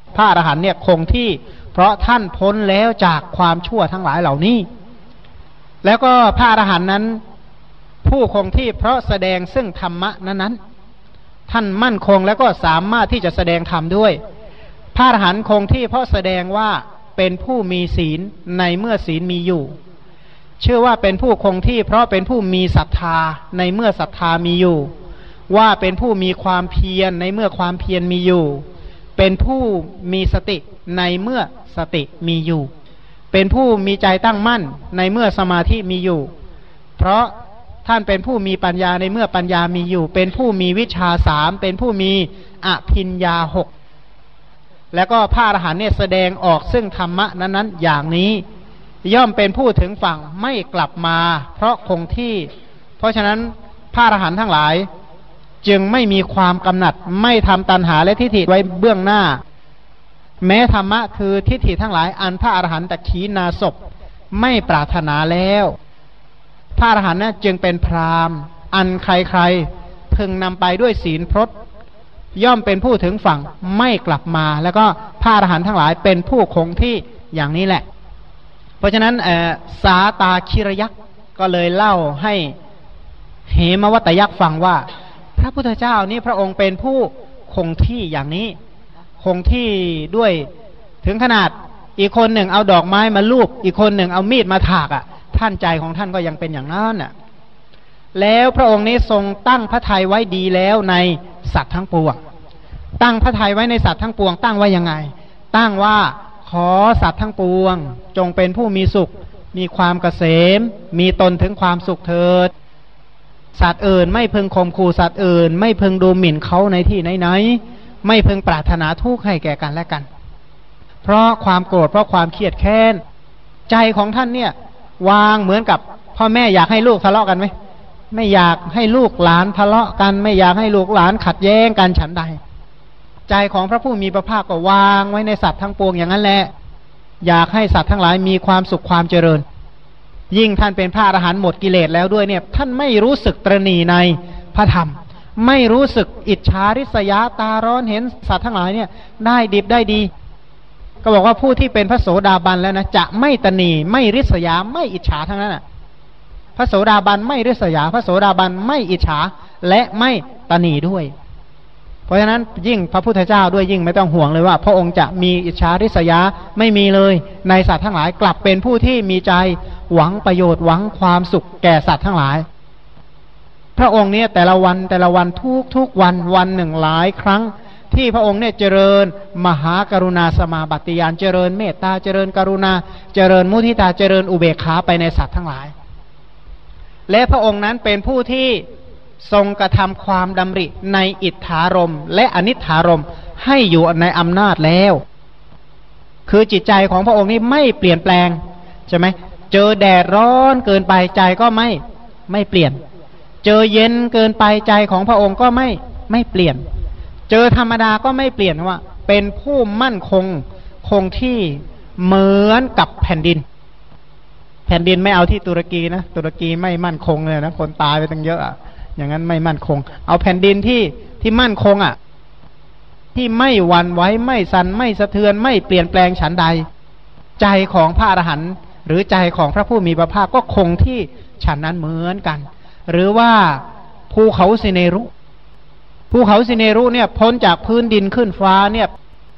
พระอรหันต์เนี่ยคงที่เพราะท่านพ้นแล้วจากความชั่วทั้งหลายเหล่านี้แล้วก็พระอรหันต์นั้นผู้คงที่เพราะแสดงซึ่งธรรมะนั้นๆท่านมั่นคงแล้วก็สามารถที่จะแสดงธรรมด้วยพระอรหันต์คงที่เพราะแสดงว่าเป็นผู้มีศีลในเมื่อศีลมีอยู่เชื่อว่าเป็นผู้คงที่เพราะเป็นผู้มีศรัทธาในเมื่อศรัทธามีอยู่ว่าเป็นผู้มีความเพียรในเมื่อความเพียรมีอยู่เป็นผู้มีสติในเมื่อสติมีอยู่เป็นผู้มีใจตั้งมั่นในเมื่อสมาธิมีอยู่เพราะท่านเป็นผู้มีปัญญาในเมื่อปัญญามีอยู่เป็นผู้มีวิชาสามเป็นผู้มีอภิญญาหกแล้วก็พระอรหันต์เนี่ยแสดงออกซึ่งธรรมะนั้นๆอย่างนี้ย่อมเป็นผู้ถึงฝั่งไม่กลับมาเพราะคงที่เพราะฉะนั้นพระอรหันต์ทั้งหลายจึงไม่มีความกำหนัดไม่ทำตัณหาและทิฏฐิไว้เบื้องหน้าแม้ธรรมะคือทิฏฐิทั้งหลายอันพระอรหันต์ตะขีณาสพไม่ปรารถนาแล้วพระอรหันต์นั้นจึงเป็นพราหมณ์อันใครๆพึงนำไปด้วยศีลพรตย่อมเป็นผู้ถึงฝั่งไม่กลับมาแล้วก็พระอรหันต์ทั้งหลายเป็นผู้คงที่อย่างนี้แหละเพราะฉะนั้นสาตาคิรยักษ์ก็เลยเล่าให้เหมวัตยักษ์ฟังว่าพระพุทธเจ้านี่พระองค์เป็นผู้คงที่อย่างนี้คงที่ด้วยถึงขนาดอีกคนหนึ่งเอาดอกไม้มาลูบอีกคนหนึ่งเอามีดมาถากอ่ะท่านใจของท่านก็ยังเป็นอย่างนั้นน่ะแล้วพระองค์นี้ทรงตั้งพระทัยไว้ดีแล้วในสัตว์ทั้งปวงตั้งพระทัยไว้ในสัตว์ทั้งปวงตั้งไว้ยังไงตั้งว่าขอสัตว์ทั้งปวงจงเป็นผู้มีสุขมีความเกษมมีตนถึงความสุขเถิดสัตว์อื่นไม่พึงข่มขู่สัตว์อื่นไม่พึงดูหมิ่นเขาในที่ไหนๆไม่พึงปรารถนาทุกข์ให้แก่กันและกันเพราะความโกรธเพราะความเครียดแค้นใจของท่านเนี่ยวางเหมือนกับพ่อแม่อยากให้ลูกทะเลาะกันไหมไม่อยากให้ลูกหลานทะเลาะกันไม่อยากให้ลูกหลานขัดแย้งกันฉันใดใจของพระผู้มีพระภาคก็วางไว้ในสัตว์ทั้งปวงอย่างนั้นแหละอยากให้สัตว์ทั้งหลายมีความสุขความเจริญยิ่งท่านเป็นพระอรหันต์หมดกิเลสแล้วด้วยเนี่ยท่านไม่รู้สึกตระหนี่ในพระธรรมไม่รู้สึกอิจฉาริษยาตาร้อนเห็นสัตว์ทั้งหลายเนี่ยได้ดิบได้ดีก็บอกว่าผู้ที่เป็นพระโสดาบันแล้วนะจะไม่ตระหนี่ไม่ริษยาไม่อิจฉาทั้งนั้นน่ะพระโสดาบันไม่ริษยาพระโสดาบันไม่อิจฉาและไม่ตระหนี่ด้วยเพราะฉะนั้นยิ่งพระพุทธเจ้าด้วยยิ่งไม่ต้องห่วงเลยว่าพระองค์จะมีอิจฉาริษยาไม่มีเลยในสัตว์ทั้งหลายกลับเป็นผู้ที่มีใจหวังประโยชน์หวังความสุขแก่สัตว์ทั้งหลายพระองค์เนี่ยแต่ละวันแต่ละวันทุกทุกวันวันหนึ่งหลายครั้งที่พระองค์เนี่ยเจริญมหากรุณาสมาบัติญาณเจริญเมตตาเจริญกรุณาเจริญมุทิตาเจริญอุเบกขาไปในสัตว์ทั้งหลายและพระองค์นั้นเป็นผู้ที่ทรงกระทำความดำริในอิทธารมและอนิถารมให้อยู่ในอำนาจแล้วคือจิตใจของพระองค์นี้ไม่เปลี่ยนแปลงใช่ไหมเจอแดดร้อนเกินไปใจก็ไม่ไม่เปลี่ยนเจอเย็นเกินไปใจของพระองค์ก็ไม่ไม่เปลี่ยนเจอธรรมดาก็ไม่เปลี่ยนว่าเป็นผู้มั่นคงคงที่เหมือนกับแผ่นดินแผ่นดินไม่เอาที่ตุรกีนะตุรกีไม่มั่นคงเลยนะคนตายไปตั้งเยอะอ่ะอย่างนั้นไม่มั่นคงเอาแผ่นดินที่ที่มั่นคงอ่ะที่ไม่หวั่นไหวไม่สั่นไม่สะเทือนไม่เปลี่ยนแปลงฉันใดใจของพระอรหันต์หรือใจของพระผู้มีพระภาคก็คงที่ฉันนั้นเหมือนกันหรือว่าภูเขาสิเนรุภูเขาสิเนรุเนี่ยพ้นจากพื้นดินขึ้นฟ้าเนี่ย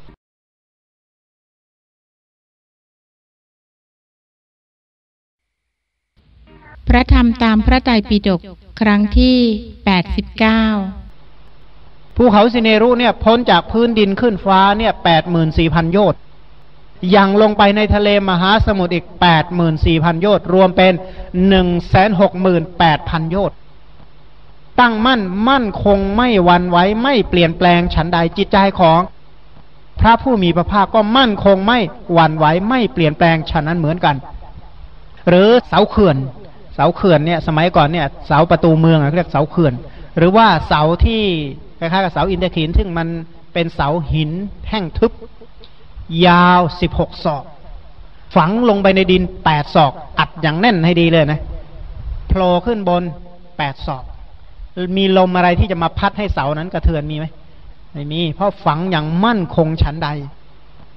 พระธรรมตามพระไตรปิฎกครั้งที่แปดสิบเก้าภูเขาสิเนรุเนี่ยพ้นจากพื้นดินขึ้นฟ้าเนี่ยแปดหมื่นสี่พันโยชน์ยังลงไปในทะเลมหาสมุทรอีกแปดหมื่นสี่พันโยชน์รวมเป็นหนึ่งแสนหกหมื่นแปดพันโยชน์ตั้งมั่นมั่นคงไม่หวั่นไหวไม่เปลี่ยนแปลงฉันใดจิตใจของพระผู้มีพระภาคก็มั่นคงไม่หวั่นไหวไม่เปลี่ยนแปลงฉันนั้นเหมือนกันหรือเสาเขื่อนเสาเขื่อนเนี่ยสมัยก่อนเนี่ยเสาประตูเมืองเรียกเสาเขื่อนหรือว่าเสาที่คล้ายๆกับเสาอินทรีซึ่งมันเป็นเสาหินแท่งทึบยาวสิบหกศอกฝังลงไปในดินแปดศอกอัดอย่างแน่นให้ดีเลยนะโผล่ขึ้นบนแปดศอกมีลมอะไรที่จะมาพัดให้เสานั้นกระเทือนมีไหมไม่มีเพราะฝังอย่างมั่นคงฉันใด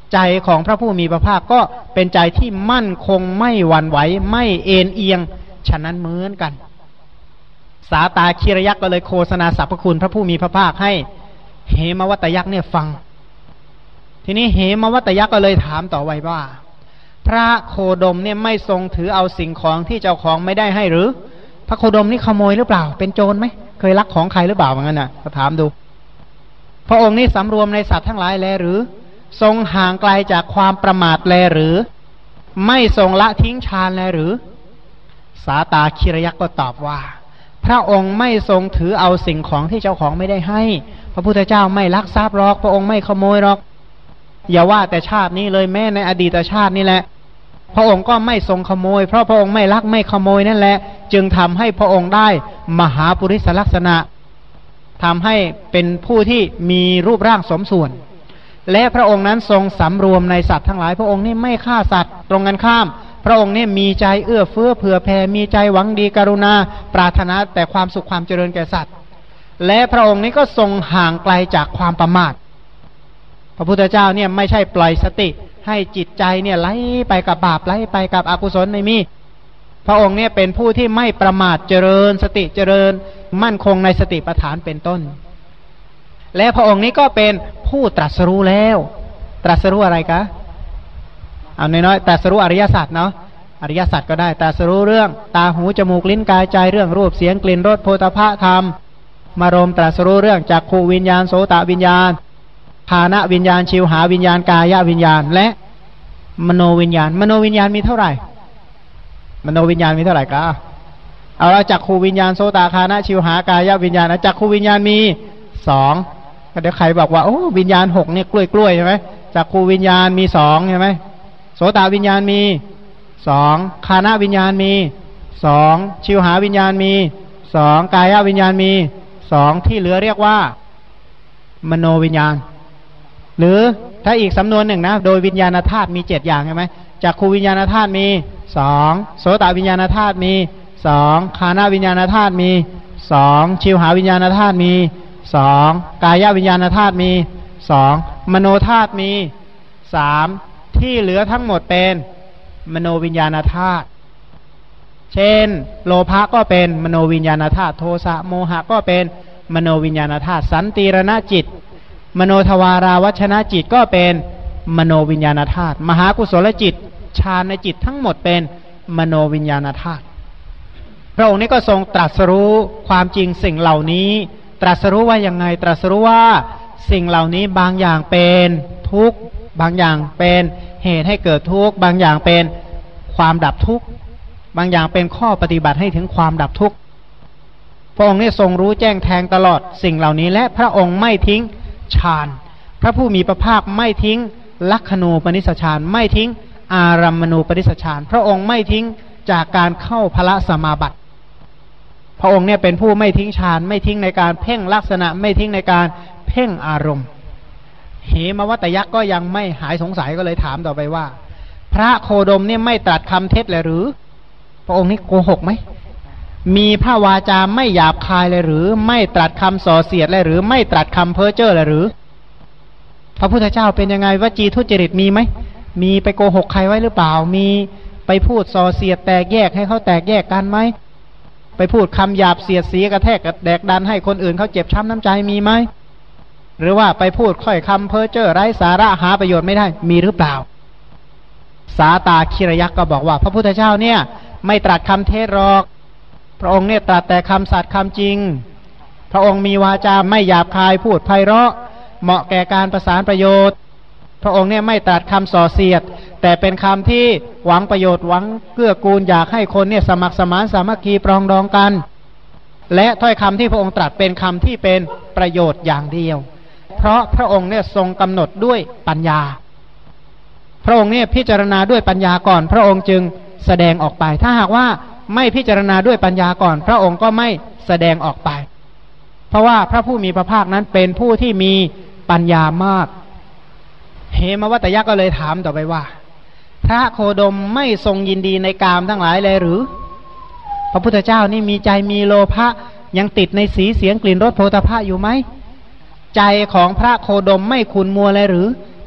ใจของพระผู้มีพระภาคก็เป็นใจที่มั่นคงไม่หวั่นไหวไม่เอ็นเอียงฉะนั้นเหมือนกันสาตาคีรยักษ์ก็เลยโฆษณาสรรพคุณพระผู้มีพระภาคให้เหมวัตยักษ์เนี่ยฟังทีนี้เหมวัตยักษ์ก็เลยถามต่อไว้ว่าพระโคดมเนี่ยไม่ทรงถือเอาสิ่งของที่เจ้าของไม่ได้ให้หรือพระโคดมนี่ขโมยหรือเปล่าเป็นโจรไหมเคยลักของใครหรือเปล่าเหมือนกันน่ะก็ถามดูพระองค์นี่สำรวมในสัตว์ทั้งหลายแลหรือทรงห่างไกลจากความประมาทแลหรือไม่ทรงละทิ้งฌานแลหรือสาตาคีรยักษ์ก็ตอบว่าพระองค์ไม่ทรงถือเอาสิ่งของที่เจ้าของไม่ได้ให้พระพุทธเจ้าไม่ลักทรัพย์หรอกพระองค์ไม่ขโมยหรอกอย่าว่าแต่ชาตินี้เลยแม้ในอดีตชาตินี่แหละพระองค์ก็ไม่ทรงขโมยเพราะพระองค์ไม่ลักไม่ขโมยนั่นแหละจึงทำให้พระองค์ได้มหาปุริสลักษณะทำให้เป็นผู้ที่มีรูปร่างสมส่วนและพระองค์นั้นทรงสำรวมในสัตว์ทั้งหลายพระองค์นี่ไม่ฆ่าสัตว์ตรงกันข้ามพระองค์นี่มีใจเอื้อเฟื้อเผื่อแผ่มีใจหวังดีกรุณาปรารถนาแต่ความสุขความเจริญแก่สัตว์และพระองค์นี้ก็ทรงห่างไกลจากความประมาทพระพุทธเจ้าเนี่ยไม่ใช่ปล่อยสติให้จิตใจเนี่ยไหลไปกับบาปไหลไปกับอกุศลไม่มีพระองค์เนี่ยเป็นผู้ที่ไม่ประมาทเจริญสติเจริญมั่นคงในสติปัฏฐานเป็นต้นและพระองค์นี้ก็เป็นผู้ตรัสรู้แล้วตรัสรู้อะไรคะเอาน้อยๆตรัสรู้อริยสัจเนาะอริยสัจก็ได้ตรัสรู้เรื่องตาหูจมูกลิ้นกายใจเรื่องรูปเสียงกลิ่นรสโผฏฐัพพะธรรมมารมตรัสรู้เรื่องจักขุวิญญาณโสตวิญญาณฆานวิญญาณชิวหาวิญญาณกายวิญญาณและมโนวิญญาณมโนวิญญาณมีเท่าไหร่มโนวิญญาณมีเท่าไหร่คะเอาละจักขุวิญญาณโสตฆานชิวหากายวิญญาณจักขุวิญญาณมีสองเดี๋ยวใครบอกว่าโอ้วิญญาณหกเนี่ยกล้วยกล้วยใช่ไหมจักขุวิญญาณมีสองใช่ไหมโสตวิญญาณมีสองฆานวิญญาณมีสองชิวหาวิญญาณมีสองกายวิญญาณมีสองที่เหลือเรียกว่ามโนวิญญาณหรือถ้าอีกสำนวนหนึ่งนะโดยวิญญาณธาตุมีเจ็ดอย่างใช่ไหมจักขุวิญญาณธาตุมีสองโสตวิญญาณธาตุมีสองฆานวิญญาณธาตุมีสองชิวหาวิญญาณธาตุมีสองกายวิญญาณธาตุมีสองมโนธาตุมีสามที่เหลือทั้งหมดเป็นมโนวิญญาณธาตุเช่นโลภะก็เป็นมโนวิญญาณธาตุโทสะโมหะก็เป็นมโนวิญญาณธาตุสันติรณจิตมโนทวาราวัชนะจิตก็เป็นมโนวิญญาณธาตุมหากุศลจิตฌานในจิตทั้งหมดเป็นมโนวิญญาณธาตุพระองค์นี้ก็ทรงตรัสรู้ความจริงสิ่งเหล่านี้ตรัสรู้ว่ายังไงตรัสรู้ว่าสิ่งเหล่านี้บางอย่างเป็นทุกข์บางอย่างเป็นเหตุให้เกิดทุกข์บางอย่างเป็นความดับทุกข์บางอย่างเป็นข้อปฏิบัติให้ถึงความดับทุกข์พระองค์นี้ทรงรู้แจ้งแทงตลอดสิ่งเหล่านี้และพระองค์ไม่ทิ้งฌานพระผู้มีพระภาคไม่ทิ้งลักขณูปนิสสฌานไม่ทิ้งอารัมมณูปนิสสฌานพระองค์ไม่ทิ้งจากการเข้าพละสมาบัติพระองค์เนี่ยเป็นผู้ไม่ทิ้งฌานไม่ทิ้งในการเพ่งลักษณะไม่ทิ้งในการเพ่งอารมณ์เหมวัตยักษ์ก็ยังไม่หายสงสัยก็เลยถามต่อไปว่าพระโคดมเนี่ยไม่ตรัสคำเท็จเลยหรือพระองค์นี่โกหกไหมมีพระวาจาไม่หยาบคายเลยหรือไม่ตรัสคำส่อเสียดเลยหรือไม่ตรัสคำเพ้อเจ้อเลยหรือพระพุทธเจ้าเป็นยังไงวจีทุจริตมีไหมมีไปโกหกใครไว้หรือเปล่ามีไปพูดส่อเสียดแตกแยกให้เขาแตกแยกกันไหมไปพูดคำหยาบเสียดสีกระแทกกระแดกดันให้คนอื่นเขาเจ็บช้ำน้ำใจมีไหมหรือว่าไปพูดค่อยคำเพ้อเจ้อไร้สาระหาประโยชน์ไม่ได้มีหรือเปล่าสาตาคีรยักษ์ก็บอกว่าพระพุทธเจ้าเนี่ยไม่ตรัสคำเทศหรอกพระองค์เนี่ยตรัสแต่คำสัตย์คำจริงพระองค์มีวาจาไม่หยาบคายพูดไพเราะเหมาะแก่การประสานประโยชน์พระองค์เนี่ยไม่ตรัสคำส่อเสียดแต่เป็นคำที่หวังประโยชน์หวังเกื้อกูลอยากให้คนเนี่ยสมัครสมานสามัคคีปรองดองกันและถ้อยคำที่พระองค์ตรัสเป็นคำที่เป็นประโยชน์อย่างเดียวเพราะพระองค์เนี่ยทรงกำหนดด้วยปัญญาพระองค์เนี่ยพิจารณาด้วยปัญญาก่อนพระองค์จึงแสดงออกไปถ้าหากว่าไม่พิจารณาด้วยปัญญาก่อนพระองค์ก็ไม่แสดงออกไปเพราะว่าพระผู้มีพระภาคนั้นเป็นผู้ที่มีปัญญามากเหมวัตยักษ์ก็เลยถามต่อไปว่าพระโคดมไม่ทรงยินดีในกามทั้งหลายเลยหรือพระพุทธเจ้านี่มีใจมีโลภะยังติดในสีเสียงกลิ่นรสโผฏฐัพพะอยู่ไหมใจของพระโคดมไม่ขุ่นมัวเลยหรือ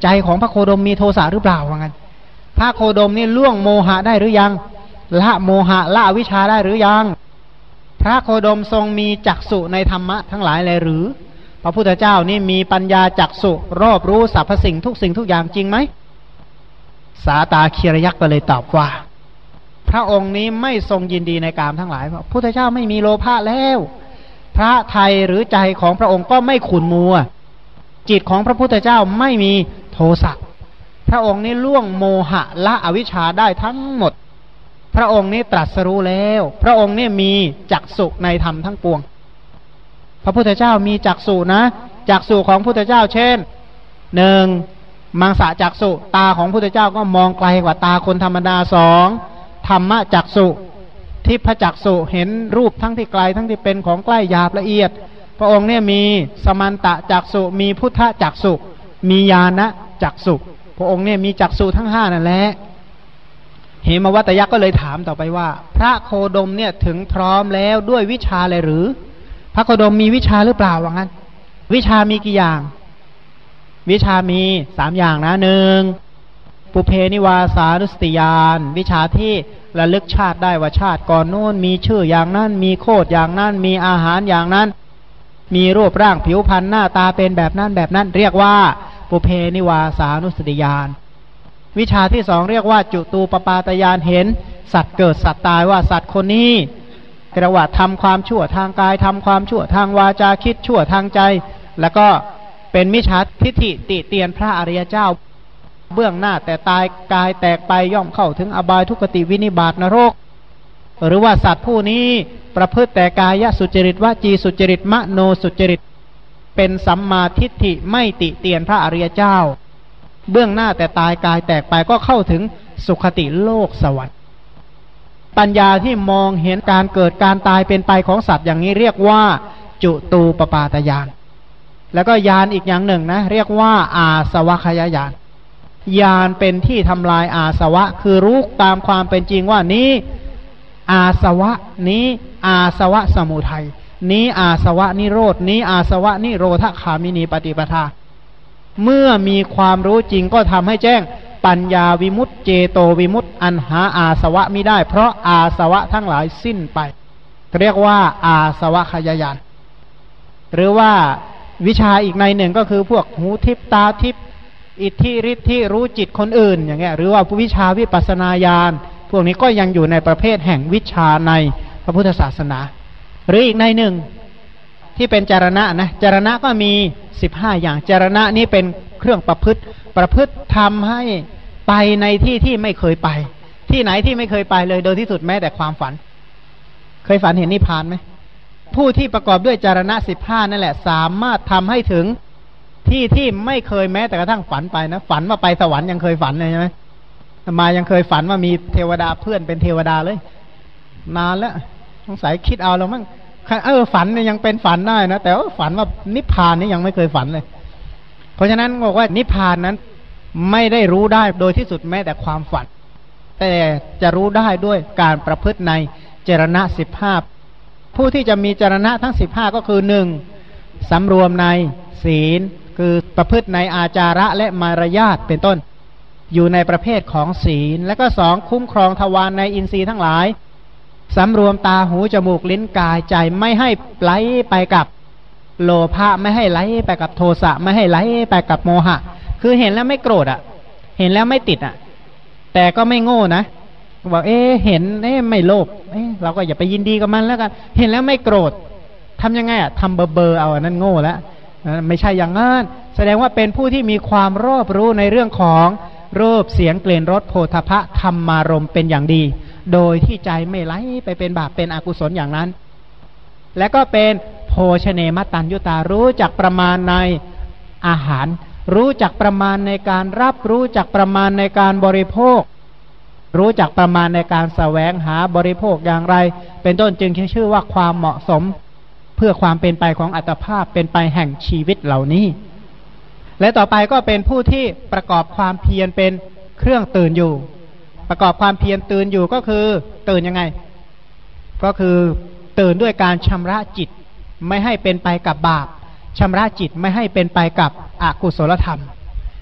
ใจของพระโคดมมีโทสะหรือเปล่าว่างั้นพระโคดมนี่ล่วงโมหะได้หรือยังละโมหะละอวิชชาได้หรือยังพระโคดมทรงมีจักษุในธรรมะทั้งหลายเลยหรือพระพุทธเจ้านี่มีปัญญาจักษุรอบรู้สรรพสิ่งทุกสิ่งทุกอย่างจริงไหมสาตาคีรยักษ์ก็เลยตอบว่าพระองค์นี้ไม่ทรงยินดีในกามทั้งหลายเพราะพุทธเจ้าไม่มีโลภะแล้วพระทัยหรือใจของพระองค์ก็ไม่ขุ่นมัวจิตของพระพุทธเจ้าไม่มีโทสะพระองค์นี้ล่วงโมหะละอวิชชาได้ทั้งหมดพระองค์นี้ตรัสรู้แล้วพระองค์นี้มีจักษุในธรรมทั้งปวงพระพุทธเจ้ามีจักษุนะจักษุของพระพุทธเจ้าเช่นหนึ่งมังสะจักษุตาของพระพุทธเจ้าก็มองไกลกว่าตาคนธรรมดาสองธรรมะจักษุทิพจักษุเห็นรูปทั้งที่ไกลทั้งที่เป็นของใกล้หยาบละเอียดพระองค์เนี่ยมีสมันตะจักษุมีพุทธจักษุมีญาณจักษุพระองค์เนี่ยมีจักษุทั้งห้านั่นแหละเหมวัตยักษ์ก็เลยถามต่อไปว่าพระโคดมเนี่ยถึงพร้อมแล้วด้วยวิชาเลยหรือพระโคดมมีวิชาหรือเปล่าว่างั้นวิชามีกี่อย่างวิชามีสามอย่างนะหนึ่งปุเพนิวาสานุสติญาณวิชาที่ระลึกชาติได้ว่าชาติก่อนโน้นมีชื่ออย่างนั้นมีโคดอย่างนั้นมีอาหารอย่างนั้นมีรูปร่างผิวพรรณหน้าตาเป็นแบบนั้นแบบนั้นเรียกว่าปุเพนิวาสานุสติญาณวิชาที่สองเรียกว่าจุตูปปาตญาณเห็นสัตว์เกิดสัตว์ตายว่าสัตว์คนนี้กระว่าทำความชั่วทางกายทำความชั่วทางวาจาคิดชั่วทางใจแล้วก็เป็นมิจฉาทิฏฐิติเตียนพระอริยเจ้าเบื้องหน้าแต่ตายกายแตกไปย่อมเข้าถึงอบายทุกขติวินิบาตนรกหรือว่าสัตว์ผู้นี้ประพฤติแต่กายสุจริตวจีสุจริตมโนสุจริตเป็นสัมมาทิฏฐิไม่ติเตียนพระอริยเจ้าเบื้องหน้าแต่ตายกายแตกไปก็เข้าถึงสุคติโลกสวรรค์ปัญญาที่มองเห็นการเกิดการตายเป็นไปของสัตว์อย่างนี้เรียกว่าจุตูปปาตญาณแล้วก็ญาณอีกอย่างหนึ่งนะเรียกว่าอาสวะขยญาณญาณเป็นที่ทำลายอาสวะคือรู้ตามความเป็นจริงว่านี้อาสวะนี้อาสวะสมุทัยนี้อาสวะนิโรธนี้อาสวะนิโรธคามินีปฏิปทาเมื่อมีความรู้จริงก็ทำให้แจ้งปัญญาวิมุตติเจโตวิมุตติอันหาอาสวะมิได้เพราะอาสวะทั้งหลายสิ้นไปเรียกว่าอาสวะขยญาณหรือว่าวิชาอีกในหนึ่งก็คือพวกหูทิพตาทิพอิทธิฤทธิรู้จิตคนอื่นอย่างเงี้ยหรือว่าวิชาวิปัสสนาญาณพวกนี้ก็ยังอยู่ในประเภทแห่งวิชาในพระพุทธศาสนาหรืออีกในหนึ่งที่เป็นจารณะนะจารณะก็มีสิบห้าอย่างจารณะนี้เป็นเครื่องประพฤติประพฤติทำให้ไปในที่ที่ไม่เคยไปที่ไหนที่ไม่เคยไปเลยโดยที่สุดแม้แต่ความฝันเคยฝันเห็นนิพพานไหมผู้ที่ประกอบด้วยจารณะสิบห้านั่นแหละสามารถทำให้ถึงที่ที่ไม่เคยแม้แต่กระทั่งฝันไปนะฝันว่าไปสวรรค์ยังเคยฝันเลยใช่ไหมมายังเคยฝันว่ามีเทวดาเพื่อนเป็นเทวดาเลยนานแล้วสงสัยคิดเอาแล้วมั้งเออฝันเนี่ยยังเป็นฝันได้นะแต่ว่าฝันว่านิพพานนี่ยังไม่เคยฝันเลยเพราะฉะนั้นบอกว่านิพพานนั้นไม่ได้รู้ได้โดยที่สุดแม้แต่ความฝันแต่จะรู้ได้ด้วยการประพฤติในจรณะสิบห้าผู้ที่จะมีจรณะทั้งสิบห้าก็คือหนึ่งสำรวมในศีลคือประพฤติในอาจาระและมารยาทเป็นต้นอยู่ในประเภทของศีลและก็สองคุ้มครองทวารในอินทรีย์ทั้งหลายสำรวมตาหูจมูกลิ้นกายใจไม่ให้ไหลไปกับโลภะไม่ให้ไหลไปกับโทสะไม่ให้ไหลไปกับโมหะคือเห็นแล้วไม่โกรธอ่ะเห็นแล้วไม่ติดอ่ะแต่ก็ไม่โง่นะบอกเอ๊ะเห็นเอ๊ะไม่โลภเอ๊ะเราก็อย่าไปยินดีกับมันแล้วกันเห็นแล้วไม่โกรธทำยังไงอ่ะทำเบอร์เบอร์เอาอันนั้นโง่แล้วไม่ใช่อย่างนั้นแสดงว่าเป็นผู้ที่มีความรอบรู้ในเรื่องของรูปเสียงกลิ่นรสโผฏฐัพพะธรรมารมณ์เป็นอย่างดีโดยที่ใจไม่ไหลไปเป็นบาปเป็นอกุศลอย่างนั้นและก็เป็นโภชเนมตัญญุตารู้จักประมาณในอาหารรู้จักประมาณในการรับรู้จักประมาณในการบริโภครู้จักประมาณในการแสวงหาบริโภคอย่างไรเป็นต้นจึงชื่อว่าความเหมาะสมเพื่อความเป็นไปของอัตภาพเป็นไปแห่งชีวิตเหล่านี้และต่อไปก็เป็นผู้ที่ประกอบความเพียรเป็นเครื่องตื่นอยู่ประกอบความเพียรตื่นอยู่ก็คือตื่นยังไงก็คือตื่นด้วยการชำระจิตไม่ให้เป็นไปกับบาปชำระจิตไม่ให้เป็นไปกับอกุศลธรรม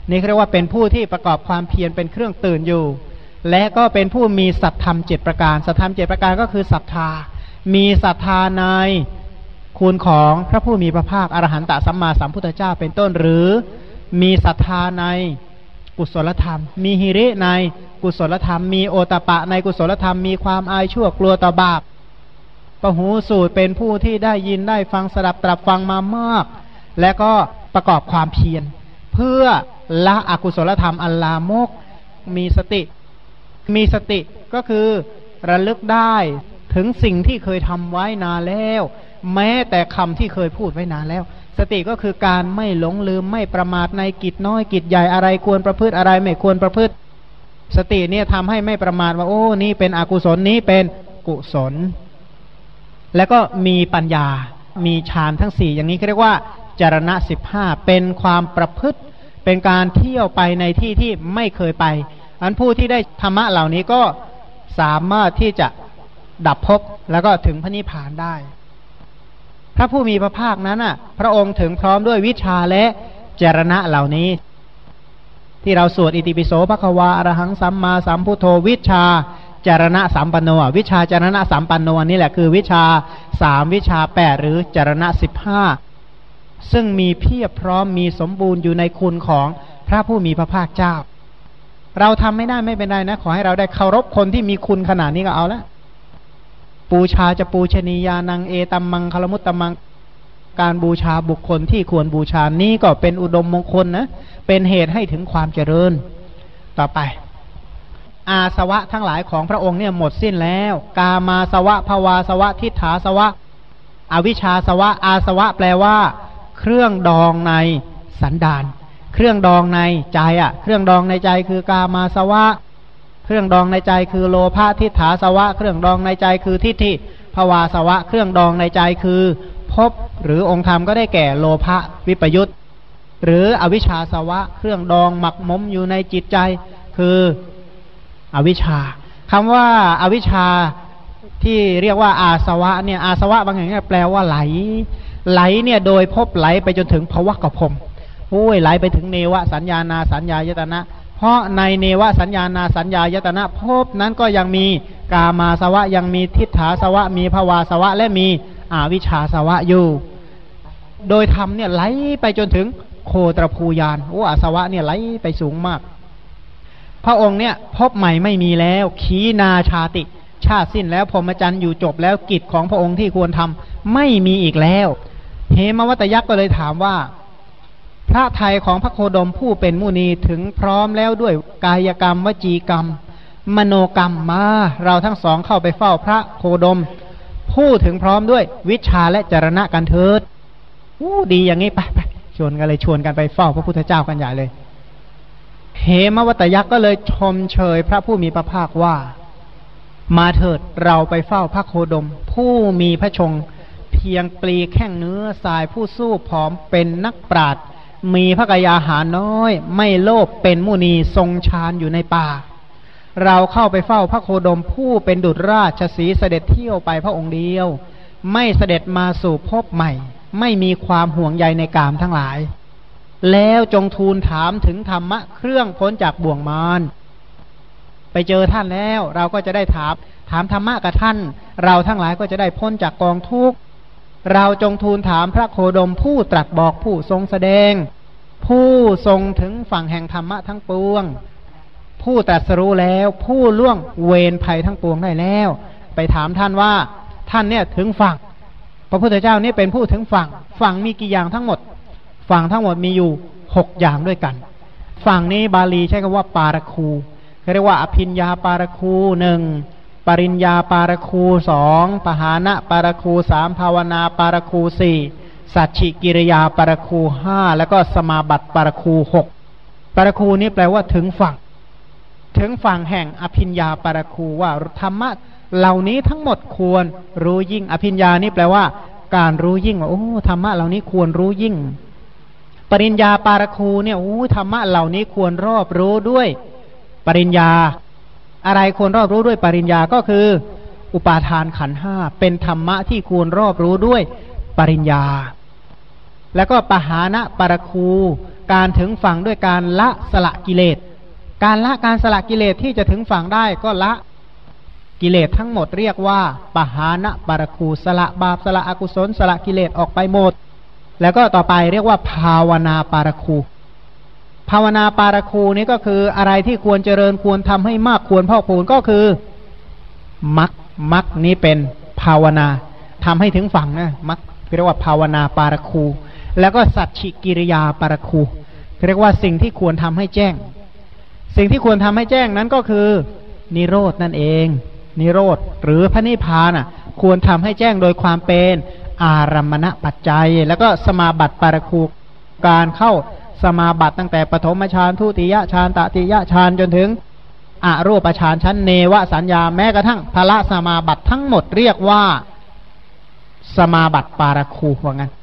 นี่เรียกว่าเป็นผู้ที่ประกอบความเพียรเป็นเครื่องตื่นอยู่และก็เป็นผู้มีสัตธรรมเจ็ดประการสัตธรรมเจ็ดประการก็คือศรัทธามีศรัทธาในคุณของพระผู้มีพระภาคอรหันตสัมมาสัมพุทธเจ้าเป็นต้นหรือมีศรัทธาในกุศลธรรมมีหิริในกุศลธรรมมีโอตปะในกุศลธรรมมีความอายชั่วกลัวต่อบาปปหูสูตรเป็นผู้ที่ได้ยินได้ฟังสดับตรับฟังมามากและก็ประกอบความเพียรเพื่อละอกุศลธรรมอันลามกมีสติมีสติก็คือระลึกได้ถึงสิ่งที่เคยทำไว้นานแล้วแม้แต่คำที่เคยพูดไว้นานแล้วสติก็คือการไม่หลงลืมไม่ประมาทในกิจน้อยกิจใหญ่อะไรควรประพฤติอะไรไม่ควรประพฤติสติเนี่ยทำให้ไม่ประมาทว่าโอ้นี่เป็นอกุศลนี้เป็นกุศลแล้วก็มีปัญญามีฌานทั้งสี่อย่างนี้เรียกว่าจรณะสิบห้าเป็นความประพฤติเป็นการเที่ยวไปในที่ที่ไม่เคยไปอันผู้ที่ได้ธรรมะเหล่านี้ก็สามารถที่จะดับภพแล้วก็ถึงพระนิพพานได้พระผู้มีพระภาคนั้นน่ะพระองค์ถึงพร้อมด้วยวิชาและจรณะเหล่านี้ที่เราสวดอิติปิโสภควาอรหังสัมมาสัมพุทโธวิชาจรณะสัมปันโนวิชาจรณะสัมปันโนนี่แหละคือวิชาสามวิชาแปดหรือจรณะสิบห้าซึ่งมีเพียบพร้อมมีสมบูรณ์อยู่ในคุณของพระผู้มีพระภาคเจ้าเราทำไม่ได้ไม่เป็นไรนะขอให้เราได้เคารพคนที่มีคุณขนาดนี้ก็เอาละปูชาจะปูชนียานังเอตัมมังคลมุตตมังการบูชาบุคคลที่ควรบูชานี้ก็เป็นอุดมมงคลนะเป็นเหตุให้ถึงความเจริญต่อไปอาสวะทั้งหลายของพระองค์เนี่ยหมดสิ้นแล้วกามาสวะภวาสวะทิฏฐาสวะอวิชชาสวะอาสวะแปลว่าเครื่องดองในสันดานเครื่องดองในใจอ่ะเครื่องดองในใจคือกามาสวะเครื่องดองในใจคือโลภะทิฏฐาสวะเครื่องดองในใจคือทิฏฐิภวาสวะเครื่องดองในใจคือภพหรือองค์ธรรมก็ได้แก่โลภะวิปยุตหรืออวิชชาสวะเครื่องดองหมักหมมอยู่ในจิตใจคืออวิชชาคำว่าอวิชชาที่เรียกว่าอาสวะเนี่ยอาสวะบางอย่างแปลว่าไหลไหลเนี่ยโดยภพไหลไปจนถึงภวกภพโอ้ยไหลไปถึงเนวสัญญานาสัญญายตนะเพราะในเนวสัญญานาสัญญายตนะภพนั้นก็ยังมีกามาสวะยังมีทิฏฐาสวะมีภวาสวะและมีอวิชชาสวะอยู่โดยธรรมเนี่ยไหลไปจนถึงโคตรภูยานโอ้อาสวะเนี่ยไหลไปสูงมากพระองค์เนี่ยภพใหม่ไม่มีแล้วขีนาชาติชาติสิ้นแล้วพรหมจรรย์อยู่จบแล้วกิจของพระองค์ที่ควรทำไม่มีอีกแล้วเหมวัตยักษ์ก็เลยถามว่าพระทัยของพระโคดมผู้เป็นมุนีถึงพร้อมแล้วด้วยกายกรรมวจีกรรมมโนกรรมมาเราทั้งสองเข้าไปเฝ้าพระโคดมผู้ถึงพร้อมด้วยวิชาและจรณะกันเถิดอู้ดีอย่างนี้ไปไปชวนกันเลยชวนกันไปเฝ้าพระพุทธเจ้ากันใหญ่เลยเหมวัตยักษ์ก็เลยชมเชยพระผู้มีพระภาคว่ามาเถิดเราไปเฝ้าพระโคดมผู้มีพระชงเพียงปลีแข้งเนื้อสายผู้สู้ผอมเป็นนักปราชญ์มีพระกายาหารน้อยไม่โลภเป็นมุนีทรงฌานอยู่ในป่าเราเข้าไปเฝ้าพระโคดมผู้เป็นดุจราชสีห์เสด็จเที่ยวไปพระองค์เดียวไม่เสด็จมาสู่ภพใหม่ไม่มีความห่วงใยในกามทั้งหลายแล้วจงทูลถามถึงธรรมะเครื่องพ้นจากบ่วงมารไปเจอท่านแล้วเราก็จะได้ถามถามธรรมะกับท่านเราทั้งหลายก็จะได้พ้นจากกองทุกข์เราจงทูลถามพระโคดมผู้ตรัสบอกผู้ทรงแสดงผู้ทรงถึงฝั่งแห่งธรรมะทั้งปวงผู้ตรัสรู้แล้วผู้ล่วงเวรภัยทั้งปวงได้แล้วไปถามท่านว่าท่านเนี่ยถึงฝั่งพระพุทธเจ้านี่เป็นผู้ถึงฝั่งฝั่งมีกี่อย่างทั้งหมดฝั่งทั้งหมดมีอยู่หกอย่างด้วยกันฝั่งนี้บาลีใช้คำว่าปารคูเรียกว่าอภิญญาปารคูหนึ่งปริญญาปารคูสองปหานะปารคูสามภาวนาปารคูสี่สัจฉิกิริยาปารคูห้าแล้วก็สมาบัติปารคูหกปารคูนี้แปลว่าถึงฝั่งถึงฝั่งแห่งอภิญญาปารคูว่าธรรมะเหล่านี้ทั้งหมดควรรู้ยิ่งอภิญญานี่แปลว่าการรู้ยิ่งว่าโอ้ธรรมะเหล่านี้ควรรู้ยิ่งปริญญาปารคูเนี่ยโอ้ธรรมะเหล่านี้ควรรอบรู้ด้วยปริญญาอะไรควรรอบรู้ด้วยปริญญาก็คืออุปาทานขันธ์ห้าเป็นธรรมะที่ควรรอบรู้ด้วยปริญญาแล้วก็ปหานะปารคูการถึงฝั่งด้วยการละสละกิเลสการละการสละกิเลสที่จะถึงฝั่งได้ก็ละกิเลสทั้งหมดเรียกว่าปหานะปารคูสละบาปสละอกุศลสละกิเลสออกไปหมดแล้วก็ต่อไปเรียกว่าภาวนาปารคูภาวนาปารคูนี้ก็คืออะไรที่ควรเจริญควรทำให้มากควรพอกพูนก็คือมรรคมรรคนี้เป็นภาวนาทำให้ถึงฝั่งนะมรรคเรียกว่าภาวนาปารคูแล้วก็สัจฉิกิริยาปารคูเรียกว่าสิ่งที่ควรทำให้แจ้งสิ่งที่ควรทำให้แจ้งนั้นก็คือนิโรธนั่นเองนิโรธหรือพระนิพพานอ่ะควรทำให้แจ้งโดยความเป็นอารัมมณปัจจัยแล้วก็สมาบัติปารคูการเข้าสมาบัติตั้งแต่ปฐมฌานทุติยฌานตติยฌานจนถึงอรูปฌานชั้นเนวสัญญาแม้กระทั่งพละสมาบัติทั้งหมดเรียกว่าสมาบัติปารคูว่างั้น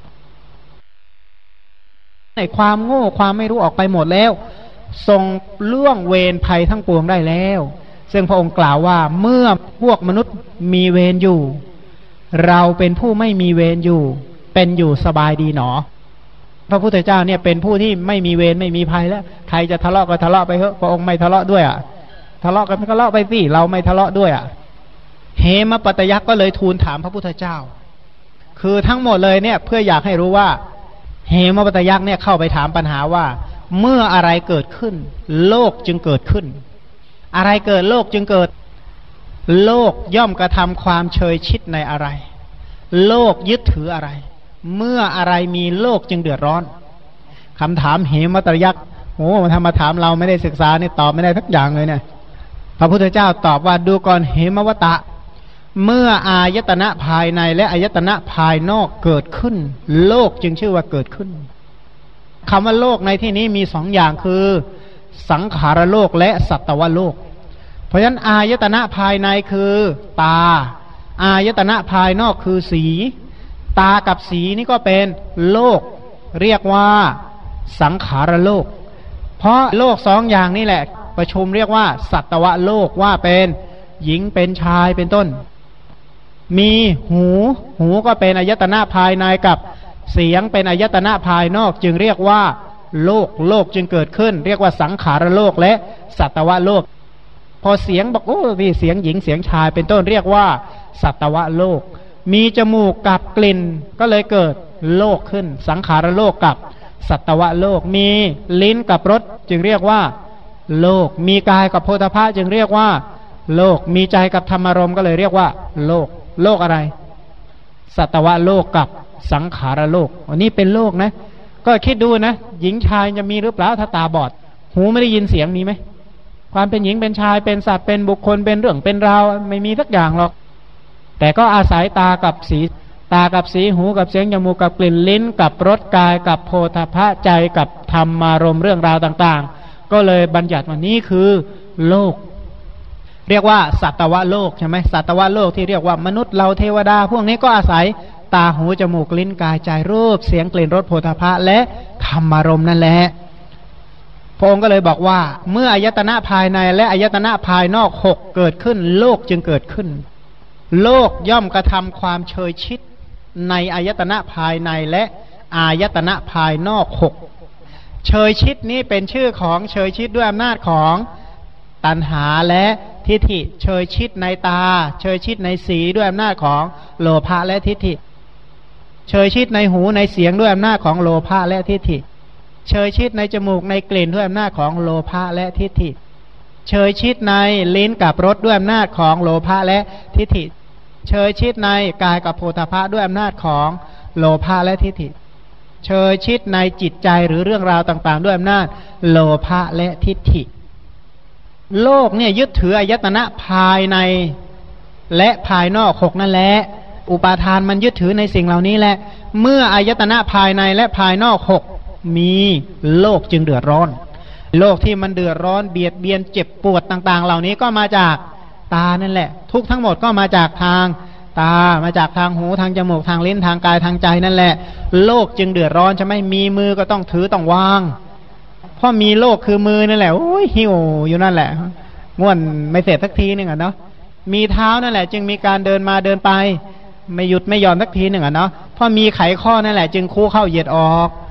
ในความโง่ความไม่รู้ออกไปหมดแล้วทรงล่วงเวรภัยทั้งปวงได้แล้วซึ่งพระองค์กล่าวว่าเมื่อพวกมนุษย์มีเวรอยู่เราเป็นผู้ไม่มีเวรอยู่เป็นอยู่สบายดีหนอพระพุทธเจ้าเนี่ยเป็นผู้ที่ไม่มีเวรไม่มีภัยแล้วใครจะทะเลาะก็ทะเลาะไปเถอะพระองค์ไม่ทะเลาะด้วยอ่ะทะเลาะกันก็ทะเลาะไปสิเราไม่ทะเลาะด้วยอ่ะเหมปัตยักษ์ก็เลยทูลถามพระพุทธเจ้าคือทั้งหมดเลยเนี่ยเพื่ออยากให้รู้ว่าเหมปัตยักษ์เนี่ยเข้าไปถามปัญหาว่าเมื่ออะไรเกิดขึ้นโลกจึงเกิดขึ้นอะไรเกิดโลกจึงเกิดโลกย่อมกระทำความเชยชิดในอะไรโลกยึดถืออะไรเมื่ออะไรมีโลกจึงเดือดร้อนคำถามเหมตยักษ์โอ้มาทำมาถามเราไม่ได้ศึกษานี่ตอบไม่ได้ทักอย่างเลยเนี่ยพระพุทธเจ้าตอบว่าดูก่อนเหมวตะเมื่ออายตนะภายในและอายตนะภายนอกเกิดขึ้นโลกจึงชื่อว่าเกิดขึ้นคำว่าโลกในที่นี้มีสองอย่างคือสังขารโลกและสัตวโลกเพราะฉะนั้นอายตนะภายในคือตาอายตนะภายนอกคือสีตากับสีนี่ก็เป็นโลกเรียกว่าสังขารโลกเพราะโลกสองอย่างนี่แหละประชุมเรียกว่าสัตวโลกว่าเป็นหญิงเป็นชายเป็นต้นมีหูหูก็เป็นอายตนะภายในกับเสียงเป็นอายตนะภายนอกจึงเรียกว่าโลกโลกจึงเกิดขึ้นเรียกว่าสังขารโลกและสัตวโลกพอเสียงบอกโอ้มีเสียงหญิงเสียงชายเป็นต้นเรียกว่าสัตวโลกมีจมูกกับกลิ่นก็เลยเกิดโลกขึ้นสังขารโลกกับสัตวโลกมีลิ้นกับรสจึงเรียกว่าโลกมีกายกับโพธาภะจึงเรียกว่าโลกมีใจกับธรรมารมณ์ก็เลยเรียกว่าโลกโลกอะไรสัตวโลกกับสังขารโลกอันนี้เป็นโลกนะก็คิดดูนะหญิงชายจะมีหรือเปล่าถ้าตาบอดหูไม่ได้ยินเสียงมีไหมความเป็นหญิงเป็นชายเป็นสัตว์เป็นบุคคลเป็นเรื่องเป็นราวไม่มีสักอย่างหรอกแต่ก็อาศัยตากับสีตากับสีหูกับเสียงจมูกกับกลิ่นลิ้นกับรสกายกับโพธาภะใจกับธรรมารมณ์เรื่องราวต่างๆก็เลยบัญญัติว่านี้คือโลกเรียกว่าสัตวโลกใช่ไหมสัตวโลกที่เรียกว่ามนุษย์เราเทวดาพวกนี้ก็อาศัยตาหูจมูกลิ้นกายใจรูปเสียงกลิ่นรสโผฏฐัพพะและธรรมารมณ์นั่นแหละพระองค์ก็เลยบอกว่าเมื่ออายตนะภายในและอายตนะภายนอกหกเกิดขึ้นโลกจึงเกิดขึ้นโลกย่อมกระทำความเชยชิดในอายตนะภายในและอายตนะภายนอกหกเชยชิดนี้เป็นชื่อของเชยชิดด้วยอำนาจของตัณหาและทิฏฐิเชยชิดในตาเชยชิดในสีด้วยอำนาจของโลภะและทิฏฐิเชยชิดในหูในเสียงด้วยอำนาจของโลภะและทิฏฐิเชยชิดในจมูกในกลิ่นด้วยอำนาจของโลภะและทิฏฐิเชยชิดในลิ้นกับรสด้วยอำนาจของโลภะและทิฏฐิเชยชิดในกายกับโผฏฐัพพะด้วยอำนาจของโลภะและทิฏฐิเชยชิดในจิตใจหรือเรื่องราวต่างๆด้วยอำนาจโลภะและทิฏฐิโลกเนี่ยยึดถืออายตนะภายในและภายนอกหกนั่นแหละอุปาทานมันยึดถือในสิ่งเหล่านี้แหละเมื่ออายตนะภายในและภายนอกหกมีโลกจึงเดือดร้อนโลกที่มันเดือดร้อนเบียดเบียนเจ็บปวดต่างๆเหล่านี้ก็มาจากตานั่นแหละทุกทั้งหมดก็มาจากทางตามาจากทางหูทางจมูกทางลิ้นทางกายทางใจนั่นแหละโลกจึงเดือดร้อนใช่ไหมมีมือก็ต้องถือต้องวางเพราะมีโลกคือมือนั่นแหละโอ้ยหิวอยู่นั่นแหละง่วนไม่เสร็จสักทีหนึ่งอ่ะเนาะมีเท้านั่นแหละจึงมีการเดินมาเดินไปไม่หยุดไม่หย่อนสักทีหนึ่งอ่ะเนาะเพราะมีไขข้อนั่นแหละจึงคู่เข้าเหยียดออก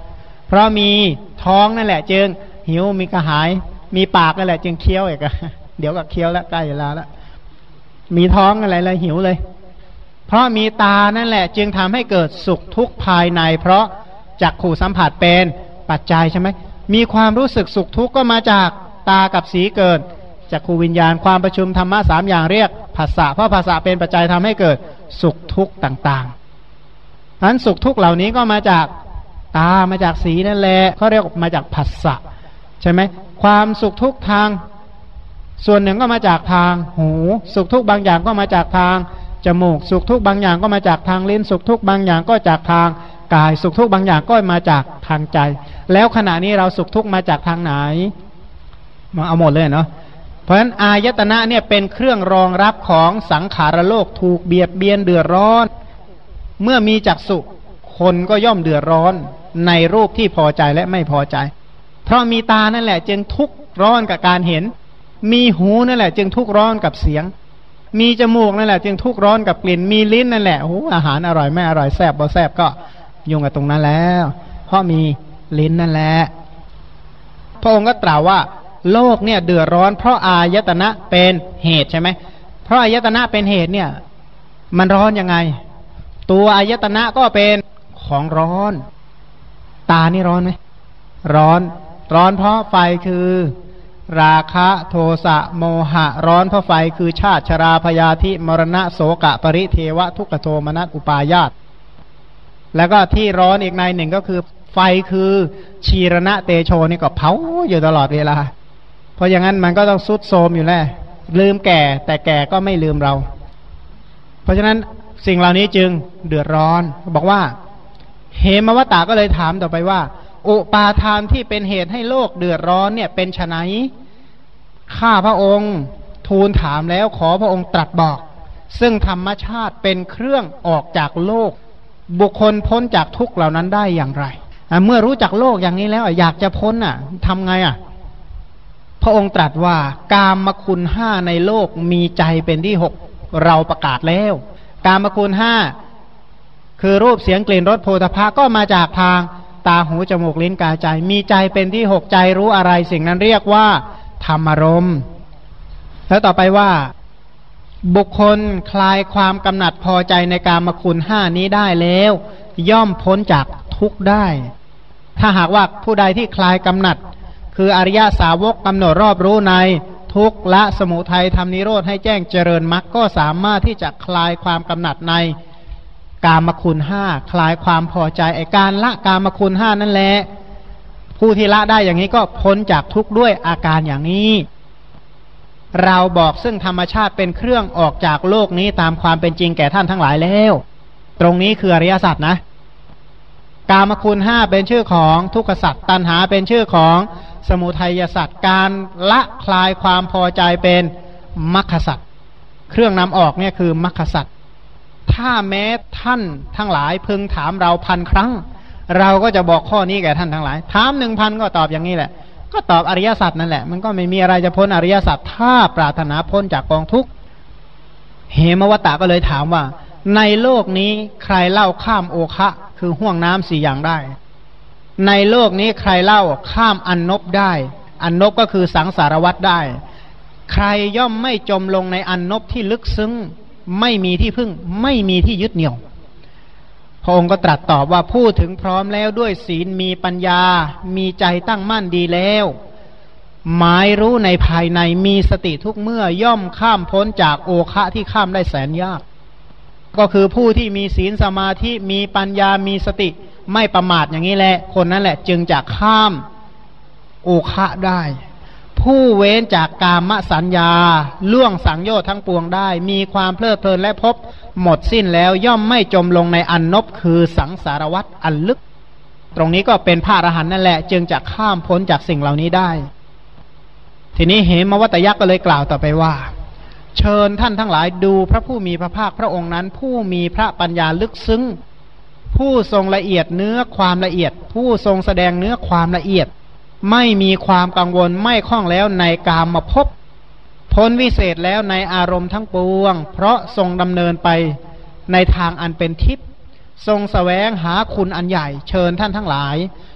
เพราะมีท้องนั่นแหละจึงหิวมีกระหายมีปากนั่นแหละจึงเคี้ยวอีกอะเดี๋ยวก็เคี้ยวแล้วใกล้เวลาแล้วมีท้องอะไรเลยหิวเลยเพราะมีตานั่นแหละจึงทำให้เกิดสุขทุกข์ภายในเพราะจักขู่สัมผัสเป็นปัจจัยใช่ไหมมีความรู้สึกสุขทุกข์ก็มาจากตากับสีเกิดจักขูวิญญาณความประชุมธรรมะสามอย่างเรียกภาษาเพราะภาษาเป็นปัจจัยทำให้เกิดสุขทุกข์ต่างๆนั้นสุขทุกข์เหล่านี้ก็มาจากตามาจากสีนั่นแหละเขาเรียกมาจากภาษาใช่ไหมความสุขทุกข์ทางส่วนหนึ่งก็มาจากทางหูสุขทุกข์บางอย่างก็มาจากทางจมูกสุขทุกข์บางอย่างก็มาจากทางลิ้นสุขทุกข์บางอย่างก็จากทางกายสุขทุกข์บางอย่างก็มาจากทางใจแล้วขณะนี้เราสุขทุกข์มาจากทางไหนมาเอาหมดเลยเนาะเพราะฉะนั้นอายตนะเนี่ยเป็นเครื่องรองรับของสังขารโลกถูกเบียดเบียนเดือดร้อนเมื่อมีจักษุคนก็ย่อมเดือดร้อนในรูปที่พอใจและไม่พอใจเพราะมีตานั่นแหละจึงทุกข์ร้อนกับการเห็นมีหูนั่นแหละจึงทุกข์ร้อนกับเสียงมีจมูกนั่นแหละจึงทุกข์ร้อนกับกลิ่นมีลิ้นนั่นแหละโอ้อาหารอร่อยไม่อร่อยแซ่บบ่แซ่บก็ยุ่งกับตรงนั้นแล้วเพราะมีลิ้นนั่นแหละพระองค์ก็กล่าวว่าโลกเนี่ยเดือดร้อนเพราะอายตนะเป็นเหตุใช่ไหมเพราะอายตนะเป็นเหตุเนี่ยมันร้อนยังไงตัวอายตนะก็เป็นของร้อนตานี่ร้อนไหมร้อนร้อนเพราะไฟคือราคะโทสะโมหะร้อนเพราะไฟคือชาติชราพยาธิมรณะโสกะปริเทวะทุกขโทมนัสอุปาญาตแล้วก็ที่ร้อนอีกในหนึ่งก็คือไฟคือชีรณะเตโชนี่ก็เผาอยู่ตลอดเวลาเพราะอย่างนั้นมันก็ต้องสุดโทรมอยู่แล้วลืมแก่แต่แก่ก็ไม่ลืมเราเพราะฉะนั้นสิ่งเหล่านี้จึงเดือดร้อนบอกว่าเหมวตาก็เลยถามต่อไปว่าอุปาทานที่เป็นเหตุให้โลกเดือดร้อนเนี่ยเป็นไฉนข้าพระองค์ทูลถามแล้วขอพระองค์ตรัสบอกซึ่งธรรมชาติเป็นเครื่องออกจากโลกบุคคลพ้นจากทุกข์เหล่านั้นได้อย่างไรเมื่อรู้จักโลกอย่างนี้แล้วอยากจะพ้นอ่ะทำไงอ่ะพระองค์ตรัสว่ากามคุณห้าในโลกมีใจเป็นที่หกเราประกาศแล้วกามคุณห้าคือรูปเสียงกลิ่นรสโผฏฐัพพะก็มาจากทางตาหูจมูกลิ้นกายใจมีใจเป็นที่หกใจรู้อะไรสิ่งนั้นเรียกว่าธรรมารมณ์แล้วต่อไปว่าบุคคลคลายความกำหนัดพอใจในกามคุณห้านี้ได้แล้วย่อมพ้นจากทุกข์ได้ถ้าหากว่าผู้ใดที่คลายกำหนัดคืออริยสาวกกำหนดรอบรู้ในทุกข์ละสมุทัยทำนิโรธให้แจ้งเจริญมรรคก็สามารถที่จะคลายความกำหนัดในกามคุณห้าคลายความพอใจไอ้การละกามคุณห้านั่นแหละผู้ที่ละได้อย่างนี้ก็พ้นจากทุกข์ด้วยอาการอย่างนี้เราบอกซึ่งธรรมชาติเป็นเครื่องออกจากโลกนี้ตามความเป็นจริงแก่ท่านทั้งหลายแล้วตรงนี้คืออริยสัจนะกามคุณห้าเป็นชื่อของทุกขสัจตัณหาเป็นชื่อของสมุทัยสัจการละคลายความพอใจเป็นมรรคสัจเครื่องนำออกเนี่ยคือมรรคสัจถ้าแม้ท่านทั้งหลายพึงถามเราพันครั้งเราก็จะบอกข้อนี้แก่ท่านทั้งหลายถามหนึ่งพันก็ตอบอย่างนี้แหละก็ตอบอริยสัจนั่นแหละมันก็ไม่มีอะไรจะพ้นอริยสัจถ้าปรารถนาพ้นจากกองทุกข์เหมวตาก็เลยถามว่าในโลกนี้ใครเล่าข้ามโอคะคือห่วงน้ำสี่อย่างได้ในโลกนี้ใครเล่าข้ามอันนบได้อันนบก็คือสังสารวัฏได้ใครย่อมไม่จมลงในอันนบที่ลึกซึ้งไม่มีที่พึ่งไม่มีที่ยึดเหนี่ยวพระองค์ก็ตรัสตอบว่าพูดถึงพร้อมแล้วด้วยศีลมีปัญญามีใจตั้งมั่นดีแล้วหมายรู้ในภายในมีสติทุกเมื่อย่อมข้ามพ้นจากโอคะที่ข้ามได้แสนยากก็คือผู้ที่มีศีลสมาธิมีปัญญามีสติไม่ประมาทอย่างนี้แหละคนนั้นแหละจึงจะข้ามโอคะได้ผู้เว้นจากกามสัญญาล่วงสังโยชน์ทั้งปวงได้มีความเพลิดเพลินและพบหมดสิ้นแล้วย่อมไม่จมลงในอันนบคือสังสารวัฏอันลึกตรงนี้ก็เป็นพระอรหันต์นั่นแหละจึงจะข้ามพ้นจากสิ่งเหล่านี้ได้ทีนี้เหมวัตยักษ์ก็เลยกล่าวต่อไปว่าเชิญท่านทั้งหลายดูพระผู้มีพระภาคพระองค์นั้นผู้มีพระปัญญาลึกซึ้งผู้ทรงละเอียดเนื้อความละเอียดผู้ทรงแสดงเนื้อความละเอียดไม่มีความกังวลไม่คล้องแล้วในกามภพพ้นวิเศษแล้วในอารมณ์ทั้งปวงเพราะทรงดำเนินไปในทางอันเป็นทิพย์ทรงแสวงหาคุณอันใหญ่เชิญท่านทั้งหลาย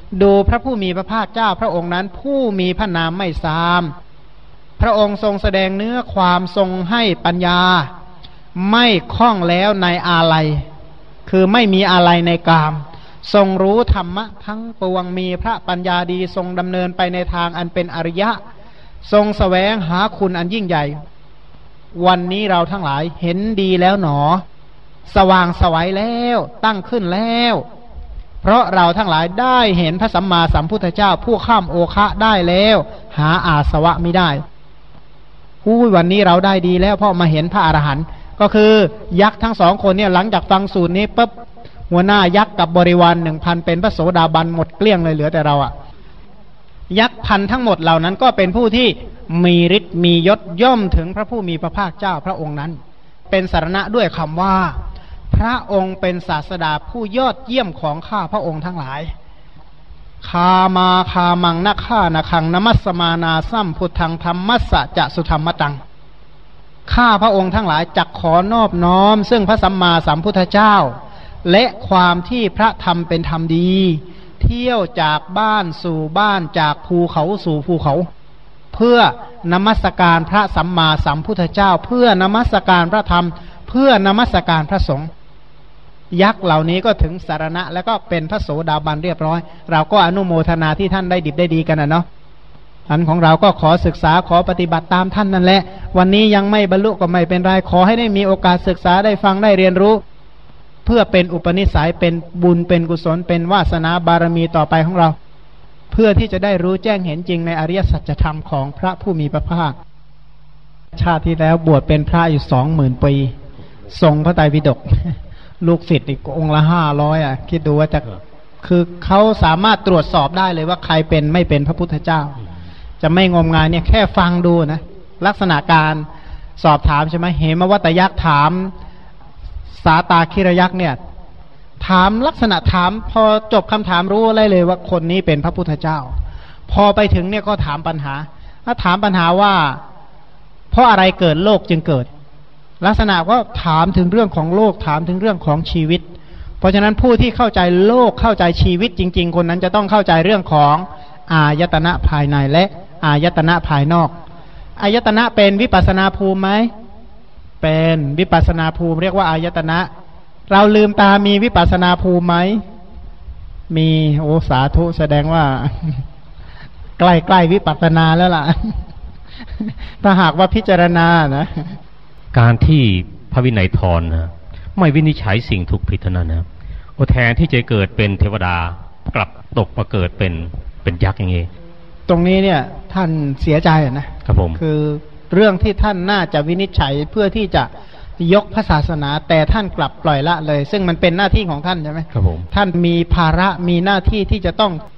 ดูพระผู้มีพระภาคเจ้าพระองค์นั้นผู้มีพระนามไม่ทรามพระองค์ทรงแสดงเนื้อความทรงให้ปัญญาไม่คล้องแล้วในอาลัยคือไม่มีอาลัยในกามทรงรู้ธรรมะทั้งปวงมีพระปัญญาดีทรงดำเนินไปในทางอันเป็นอริยะทรงแสวงหาคุณอันยิ่งใหญ่วันนี้เราทั้งหลายเห็นดีแล้วหนอสว่างไสวแล้วตั้งขึ้นแล้วเพราะเราทั้งหลายได้เห็นพระสัมมาสัมพุทธเจ้าผู้ข้ามโอคะได้แล้วหาอาสวะไม่ได้อู้วันนี้เราได้ดีแล้วเพราะมาเห็นพระอรหันต์ก็คือยักษ์ทั้งสองคนเนี่ยหลังจากฟังสูตรนี้ปุ๊บหัวหน้ายักษ์กับบริวารหนึ่งพันเป็นพระโสดาบันหมดเกลี้ยงเลยเหลือแต่เราอะยักษ์พันทั้งหมดเหล่านั้นก็เป็นผู้ที่มีฤทธิ์มียศย่อมถึงพระผู้มีพระภาคเจ้าพระองค์นั้นเป็นสรณะด้วยคำว่าพระองค์เป็นศาสดาผู้ยอดเยี่ยมของข้าพระองค์ทั้งหลายคามาคามังนักฆ่านาคังนมัสมานาสัมพุทธังธรรมัสสะจะสุธรรมตังข้าพระองค์ทั้งหลายจักขอนอบน้อมซึ่งพระสัมมาสัมพุทธเจ้าและความที่พระธรรมเป็นธรรมดีเที่ยวจากบ้านสู่บ้านจากภูเขาสู่ภูเขาเพื่อนมัสการพระสัมมาสัมพุทธเจ้าเพื่อนมัสการพระธรรมเพื่อนมัสการพระสงฆ์ยักษ์เหล่านี้ก็ถึงสารณะแล้วก็เป็นพระโสดาบันเรียบร้อยเราก็อนุโมทนาที่ท่านได้ดิบได้ดีกันนะเนาะอันของเราก็ขอศึกษาขอปฏิบัติตามท่านนั่นแหละวันนี้ยังไม่บรรลุก็ไม่เป็นไรขอให้ได้มีโอกาสศึกษาได้ฟังได้เรียนรู้เพื่อเป็นอุปนิสัยเป็นบุญเป็นกุศลเป็นวาสนาบารมีต่อไปของเราเพื่อที่จะได้รู้แจ้งเห็นจริงในอริยสัจธรรมของพระผู้มีพระภาคชาติที่แล้วบวชเป็นพระอยู่สองหมื่นปีทรงพระไตรปิฎกลูกศิษย์อีกองค์ละห้าร้อยอ่ะคิดดูว่าจะคือเขาสามารถตรวจสอบได้เลยว่าใครเป็นไม่เป็นพระพุทธเจ้าจะไม่งมงายเนี่ยแค่ฟังดูนะลักษณะการสอบถามใช่ไหมเหมวัตยักษ์ถามสาตาคิรยักษ์เนี่ยถามลักษณะถามพอจบคำถามรู้อะไรเลยว่าคนนี้เป็นพระพุทธเจ้าพอไปถึงเนี่ยก็ถามปัญหาถ้าถามปัญหาว่าเพราะอะไรเกิดโลกจึงเกิดลักษณะก็ถามถึงเรื่องของโลกถามถึงเรื่องของชีวิตเพราะฉะนั้นผู้ที่เข้าใจโลกเข้าใจชีวิตจริงๆคนนั้นจะต้องเข้าใจเรื่องของอายตนะภายในและอายตนะภายนอกอายตนะเป็นวิปัสสนาภูมิไหมเป็นวิปัสสนาภูมิเรียกว่าอายตนะเราลืมตามีวิปัสสนาภูมิไหมมีโอ้สาธุแสดงว่าใกล้ๆวิปัสสนาแล้วล่ะถ้าหากว่าพิจารณานะการที่พระวินัยทรนะไม่วินิจฉัยสิ่งถูกผิดเท่านั้นนะโอแทนที่จะเกิดเป็นเทวดากลับตกมาเกิดเป็นเป็นยักษ์อย่างนี้ตรงนี้เนี่ยท่านเสียใจนะครับผมคือเรื่องที่ท่านน่าจะวินิจฉัยเพื่อที่จะยกพระศาสนาแต่ท่านกลับปล่อยละเลยซึ่งมันเป็นหน้าที่ของท่านใช่ไหมครับผมท่านมีภาระมีหน้าที่ที่จะต้อง